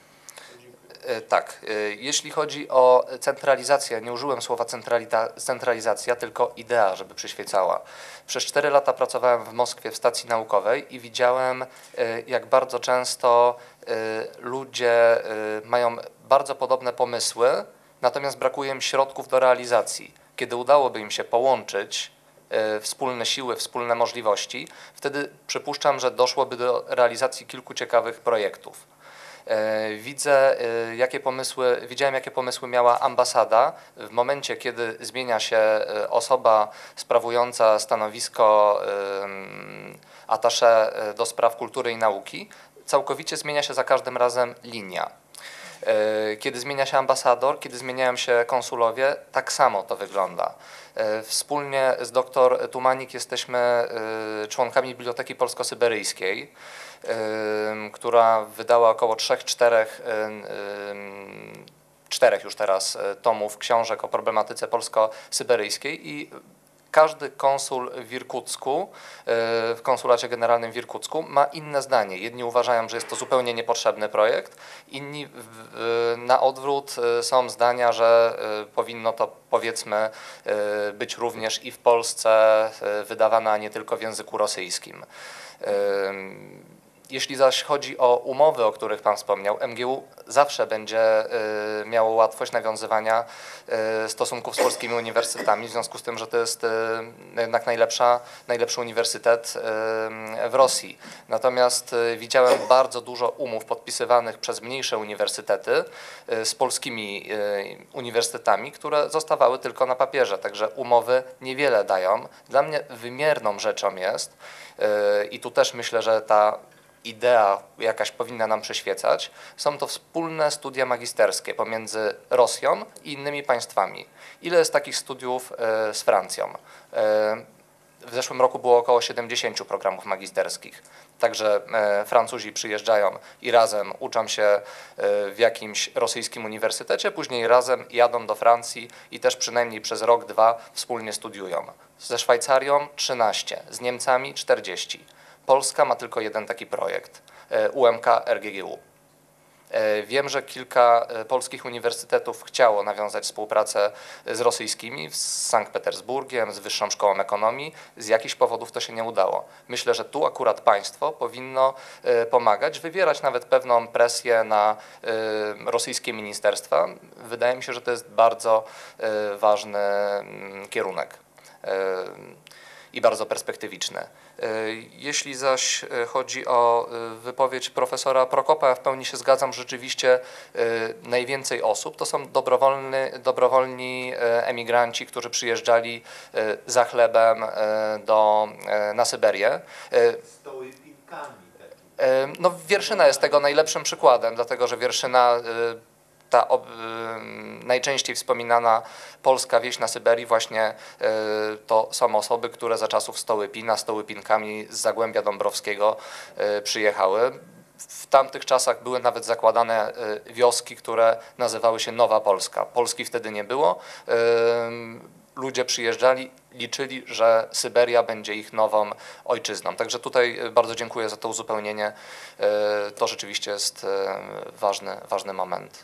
[SPEAKER 4] Tak, jeśli chodzi o centralizację, nie użyłem słowa centralizacja, tylko idea, żeby przyświecała. Przez cztery lata pracowałem w Moskwie w stacji naukowej i widziałem, jak bardzo często ludzie mają bardzo podobne pomysły, natomiast brakuje im środków do realizacji. Kiedy udałoby im się połączyć wspólne siły, wspólne możliwości, wtedy przypuszczam, że doszłoby do realizacji kilku ciekawych projektów. Widzę, jakie pomysły, widziałem, jakie pomysły miała ambasada w momencie, kiedy zmienia się osoba sprawująca stanowisko attaché do spraw kultury i nauki, całkowicie zmienia się za każdym razem linia. Kiedy zmienia się ambasador, kiedy zmieniają się konsulowie, tak samo to wygląda. Wspólnie z doktor Tumanik jesteśmy członkami Biblioteki Polsko-Syberyjskiej, która wydała około trzech, czterech, czterech już teraz tomów książek o problematyce polsko-syberyjskiej i każdy konsul w Irkucku, w konsulacie generalnym w Irkucku ma inne zdanie. Jedni uważają, że jest to zupełnie niepotrzebny projekt, inni na odwrót są zdania, że powinno to, powiedzmy, być również i w Polsce wydawane, a nie tylko w języku rosyjskim. Jeśli zaś chodzi o umowy, o których Pan wspomniał, M G U zawsze będzie y, miało łatwość nawiązywania y, stosunków z polskimi uniwersytetami, w związku z tym, że to jest y, jednak najlepsza, najlepszy uniwersytet y, w Rosji. Natomiast y, widziałem bardzo dużo umów podpisywanych przez mniejsze uniwersytety y, z polskimi y, uniwersytetami, które zostawały tylko na papierze, także umowy niewiele dają. Dla mnie wymierną rzeczą jest y, i tu też myślę, że ta idea jakaś powinna nam przyświecać, są to wspólne studia magisterskie pomiędzy Rosją i innymi państwami. Ile jest takich studiów y, z Francją? Y, w zeszłym roku było około siedemdziesięciu programów magisterskich. Także e, Francuzi przyjeżdżają i razem uczą się e, w jakimś rosyjskim uniwersytecie, później razem jadą do Francji i też przynajmniej przez rok, dwa wspólnie studiują. Ze Szwajcarią trzynaście, z Niemcami czterdzieści. Polska ma tylko jeden taki projekt, e, U M K R G G U. Wiem, że kilka polskich uniwersytetów chciało nawiązać współpracę z rosyjskimi, z Sankt Petersburgiem, z Wyższą Szkołą Ekonomii. Z jakichś powodów to się nie udało. Myślę, że tu akurat państwo powinno pomagać, wywierać nawet pewną presję na rosyjskie ministerstwa. Wydaje mi się, że to jest bardzo ważny kierunek i bardzo perspektywiczny. Jeśli zaś chodzi o wypowiedź profesora Prokopa, ja w pełni się zgadzam, rzeczywiście najwięcej osób to są dobrowolni, dobrowolni emigranci, którzy przyjeżdżali za chlebem do, na Syberię. No, Wierszyna jest tego najlepszym przykładem, dlatego że Wierszyna, ta ob, y, najczęściej wspominana polska wieś na Syberii, właśnie y, to są osoby, które za czasów Stołypina, Stołypinkami z Zagłębia Dąbrowskiego y, przyjechały. W tamtych czasach były nawet zakładane y, wioski, które nazywały się Nowa Polska. Polski wtedy nie było. Y, ludzie przyjeżdżali, liczyli, że Syberia będzie ich nową ojczyzną. Także tutaj bardzo dziękuję za to uzupełnienie. To rzeczywiście jest ważny, ważny moment.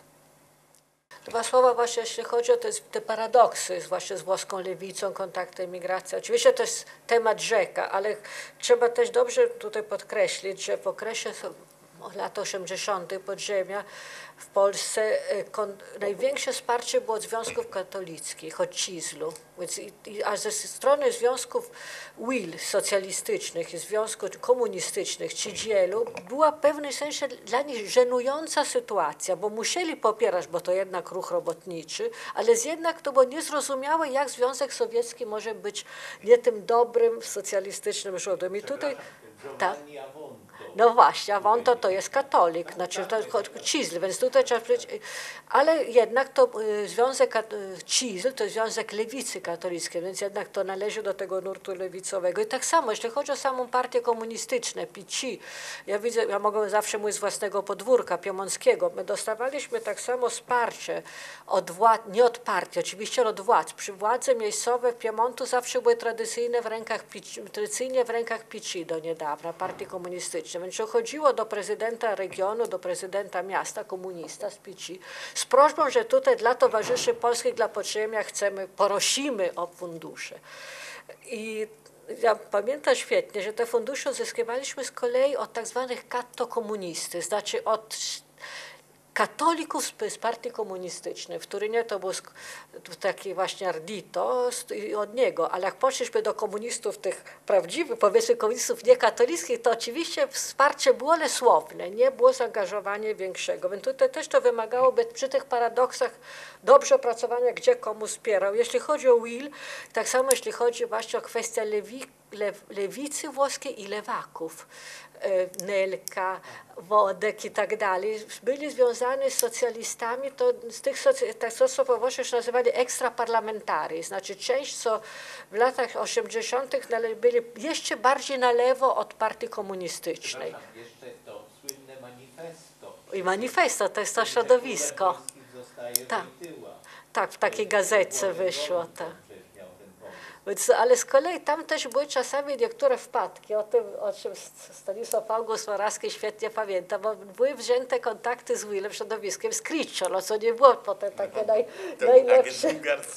[SPEAKER 3] Dwa słowa właśnie, jeśli chodzi o te, te paradoksy, właśnie z włoską lewicą, kontakty, emigracja. Oczywiście to jest temat rzeka, ale trzeba też dobrze tutaj podkreślić, że w okresie lat osiemdziesiątych podziemia w Polsce kon, największe wsparcie było od związków katolickich, od Cizlu. Więc i, i, a ze strony związków U I L socjalistycznych i związków komunistycznych, Cidzielu, była w pewnym sensie dla nich żenująca sytuacja, bo musieli popierać, bo to jednak ruch robotniczy, ale jednak to było niezrozumiałe, jak Związek Sowiecki może być nie tym dobrym socjalistycznym rządem. I tutaj tak. No właśnie, a Wonto to jest katolik, znaczy to Cizl, więc tutaj trzeba powiedzieć, ale jednak to Związek Cizl to jest Związek Lewicy Katolickiej, więc jednak to należy do tego nurtu lewicowego. I tak samo, jeśli chodzi o samą partię komunistyczną, P C, ja widzę, ja mogę zawsze mówić z własnego podwórka piemonckiego, my dostawaliśmy tak samo wsparcie od władz, nie od partii, oczywiście od władz. Przy władze miejscowe w Piemontu zawsze były tradycyjne w rękach, tradycyjnie w rękach P C do niedawna, partii komunistycznej. Więc chodziło do prezydenta regionu, do prezydenta miasta, komunista z P C, z prośbą, że tutaj dla towarzyszy polskich, dla podziemia chcemy, prosimy o fundusze. I ja pamiętam świetnie, że te fundusze uzyskiwaliśmy z kolei od tak zwanych kattokomunisty, znaczy od katolików z partii komunistycznej. W Turynie to był taki właśnie Ardito i od niego, ale jak poszliśmy do komunistów tych prawdziwych, powiedzmy komunistów niekatolickich, to oczywiście wsparcie było, ale słowne, nie było zaangażowania większego. Więc tutaj też to wymagałoby przy tych paradoksach dobrze opracowania, gdzie komu wspierał. Jeśli chodzi o U I L, tak samo jeśli chodzi właśnie o kwestię lewi, lew, lewicy włoskiej i lewaków, Nelka, Wodek i tak dalej, byli związani z socjalistami, to z tych tak co po Włoszech nazywali ekstraparlamentari, znaczy część, co w latach osiemdziesiątych byli jeszcze bardziej na lewo od partii komunistycznej.
[SPEAKER 5] Jeszcze to słynne manifesto.
[SPEAKER 3] I manifesto, to jest to środowisko. Tak, tak, w takiej gazecie wyszło. Tak. Więc, ale z kolei tam też były czasami niektóre wpadki, o tym, o czym Stanisław August Morawski świetnie pamięta, bo były wzięte kontakty z Willem środowiskiem, z Kricciolo, co nie było potem takie naj, najlepsze.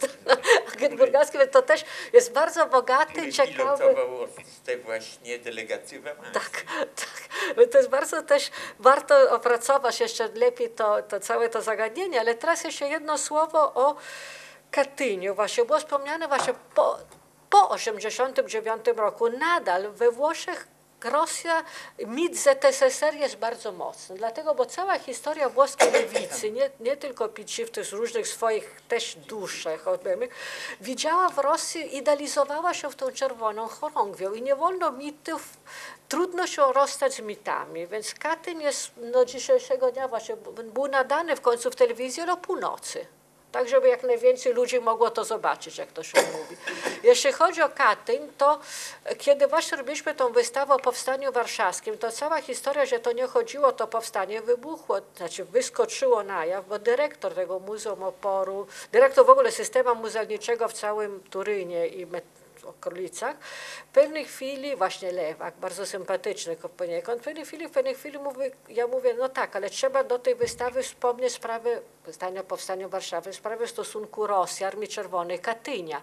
[SPEAKER 3] Agent bulgarski, więc to też jest bardzo bogaty, ciekawy.
[SPEAKER 2] Pilotował te właśnie delegacje w Amazie.
[SPEAKER 3] Tak, tak. To jest bardzo też, warto opracować jeszcze lepiej to, to całe to zagadnienie, ale teraz jeszcze jedno słowo o Katyniu. Właśnie było wspomniane właśnie po, po osiemdziesiątym dziewiątym roku. Nadal we Włoszech Rosja, mit Z S S R jest bardzo mocny, dlatego, bo cała historia włoskiej lewicy, nie, nie tylko P C w tych różnych swoich też duszach, widziała w Rosji, idealizowała się w tą czerwoną chorągwią i nie wolno mitów, trudno się rozstać z mitami, więc Katyń jest do dzisiejszego dnia właśnie, był nadany w końcu w telewizji o północy. Tak, żeby jak najwięcej ludzi mogło to zobaczyć, jak to się mówi. Jeśli chodzi o Katyń, to kiedy właśnie robiliśmy tą wystawę o Powstaniu Warszawskim, to cała historia, że to nie chodziło, to powstanie wybuchło, znaczy wyskoczyło na jaw, bo dyrektor tego Muzeum Oporu, dyrektor w ogóle systemu muzealniczego w całym Turynie i okolicach, w pewnej chwili, właśnie Lewak, bardzo sympatyczny poniekąd, w pewnej chwili, w pewnej chwili mówi, ja mówię, no tak, ale trzeba do tej wystawy wspomnieć sprawę Powstania, Powstania Warszawy, sprawę stosunku Rosji, Armii Czerwonej, Katynia.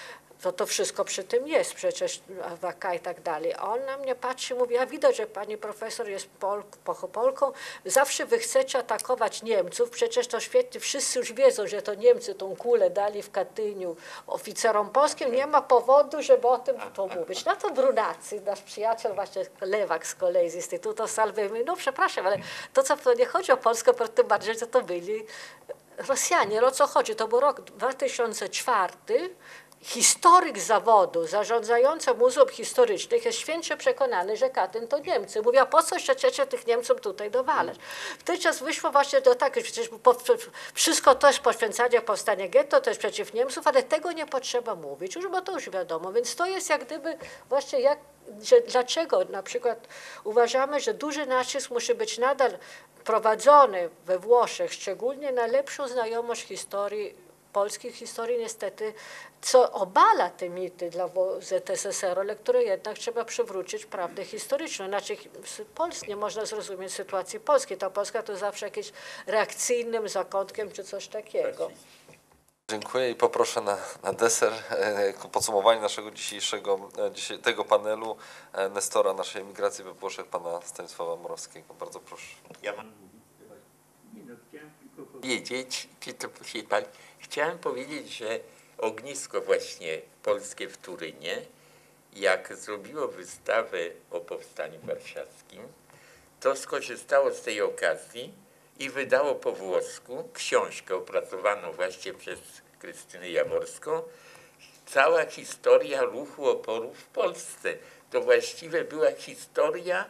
[SPEAKER 3] To to wszystko przy tym jest, przecież W K i tak dalej. A on na mnie patrzy i mówi, a widać, że pani profesor jest Pol, Polką, zawsze wy chcecie atakować Niemców, przecież to świetnie, wszyscy już wiedzą, że to Niemcy tą kulę dali w Katyniu oficerom polskim, nie ma powodu, żeby o tym to mówić. No to Brunacy, nasz przyjaciel właśnie Lewak z kolei z Instytutu Salwy, no przepraszam, ale to, co to nie chodzi o Polskę, tym bardziej, że to byli Rosjanie. O co chodzi? To był rok dwa tysiące czwarty, historyk zawodu, zarządzająca Muzeum Historycznych jest święcie przekonany, że Katyn to Niemcy. Mówiła, po co się chcecie tych Niemców tutaj dowalać? Wtedy wyszło właśnie do tak, przecież po, wszystko to jest poświęcanie powstania getto, to jest przeciw Niemców, ale tego nie potrzeba mówić, już, bo to już wiadomo. Więc to jest jak gdyby właśnie jak, że dlaczego na przykład uważamy, że duży nacisk musi być nadal prowadzony we Włoszech, szczególnie na lepszą znajomość historii polskiej historii niestety, co obala te mity dla Z S S R, ale które jednak trzeba przywrócić prawdę historyczną. Inaczej Polski nie można zrozumieć sytuacji Polski. Ta Polska to zawsze jakimś reakcyjnym zakątkiem czy coś takiego.
[SPEAKER 1] Dziękuję i poproszę na, na deser, e, jako podsumowanie naszego dzisiejszego e, dzisiaj, tego panelu e, nestora naszej emigracji we Włoszech, pana Stanisława Morawskiego. Bardzo proszę.
[SPEAKER 2] Ja mam powiedzieć, czy to się pan, chciałem powiedzieć, że ognisko właśnie polskie w Turynie, jak zrobiło wystawę o Powstaniu Warszawskim, to skorzystało z tej okazji i wydało po włosku książkę opracowaną właśnie przez Krystynę Jaworską. Cała historia ruchu oporu w Polsce. To właściwie była historia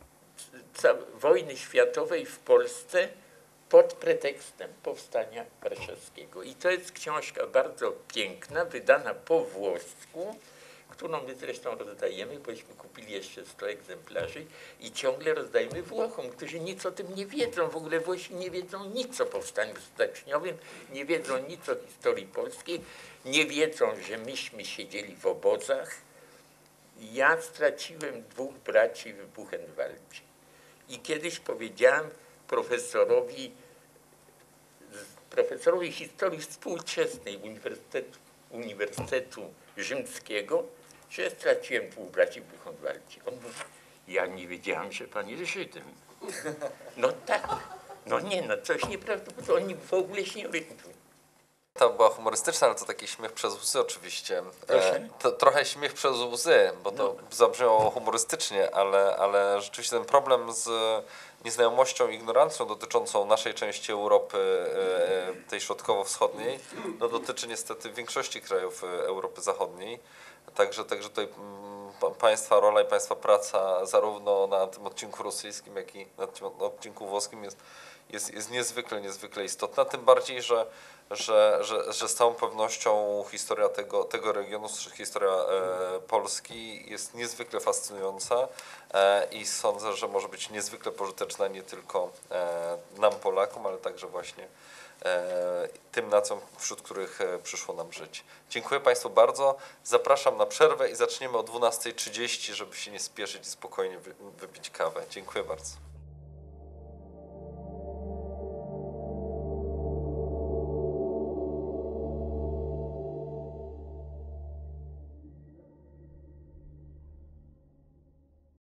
[SPEAKER 2] wojny światowej w Polsce pod pretekstem Powstania Warszawskiego. I to jest książka bardzo piękna, wydana po włosku, którą my zresztą rozdajemy, bośmy kupili jeszcze sto egzemplarzy i ciągle rozdajemy Włochom, którzy nic o tym nie wiedzą. W ogóle Włosi nie wiedzą nic o powstaniu styczniowym, nie wiedzą nic o historii polskiej, nie wiedzą, że myśmy siedzieli w obozach. Ja straciłem dwóch braci w Buchenwaldzie i kiedyś powiedziałem profesorowi, profesorowi historii współczesnej Uniwersytetu, Uniwersytetu Rzymskiego, że straciłem dwóch braci w Buchenwaldzie. On mówi, ja nie wiedziałam, że pan jest Żydem. No tak, no nie, no coś nieprawdopodobnego, oni w ogóle się nie orientują.
[SPEAKER 1] Ta była humorystyczna, ale to taki śmiech przez łzy oczywiście.
[SPEAKER 2] Proszę?
[SPEAKER 1] E, to, trochę śmiech przez łzy, bo to zabrzmiało humorystycznie, ale, ale rzeczywiście ten problem z nieznajomością, ignorancją dotyczącą naszej części Europy, e, tej środkowo-wschodniej, no dotyczy niestety większości krajów Europy Zachodniej. Także, także tutaj mm, państwa rola i państwa praca zarówno na tym odcinku rosyjskim, jak i na tym odcinku włoskim jest, jest, jest niezwykle, niezwykle istotna. Tym bardziej, że Że, że, że z całą pewnością historia tego, tego regionu, historia e, Polski jest niezwykle fascynująca e, i sądzę, że może być niezwykle pożyteczna nie tylko e, nam Polakom, ale także właśnie e, tym nacjom, wśród których e, przyszło nam żyć. Dziękuję Państwu bardzo. Zapraszam na przerwę i zaczniemy o dwunastej trzydzieści, żeby się nie spieszyć i spokojnie wy, wypić kawę. Dziękuję bardzo.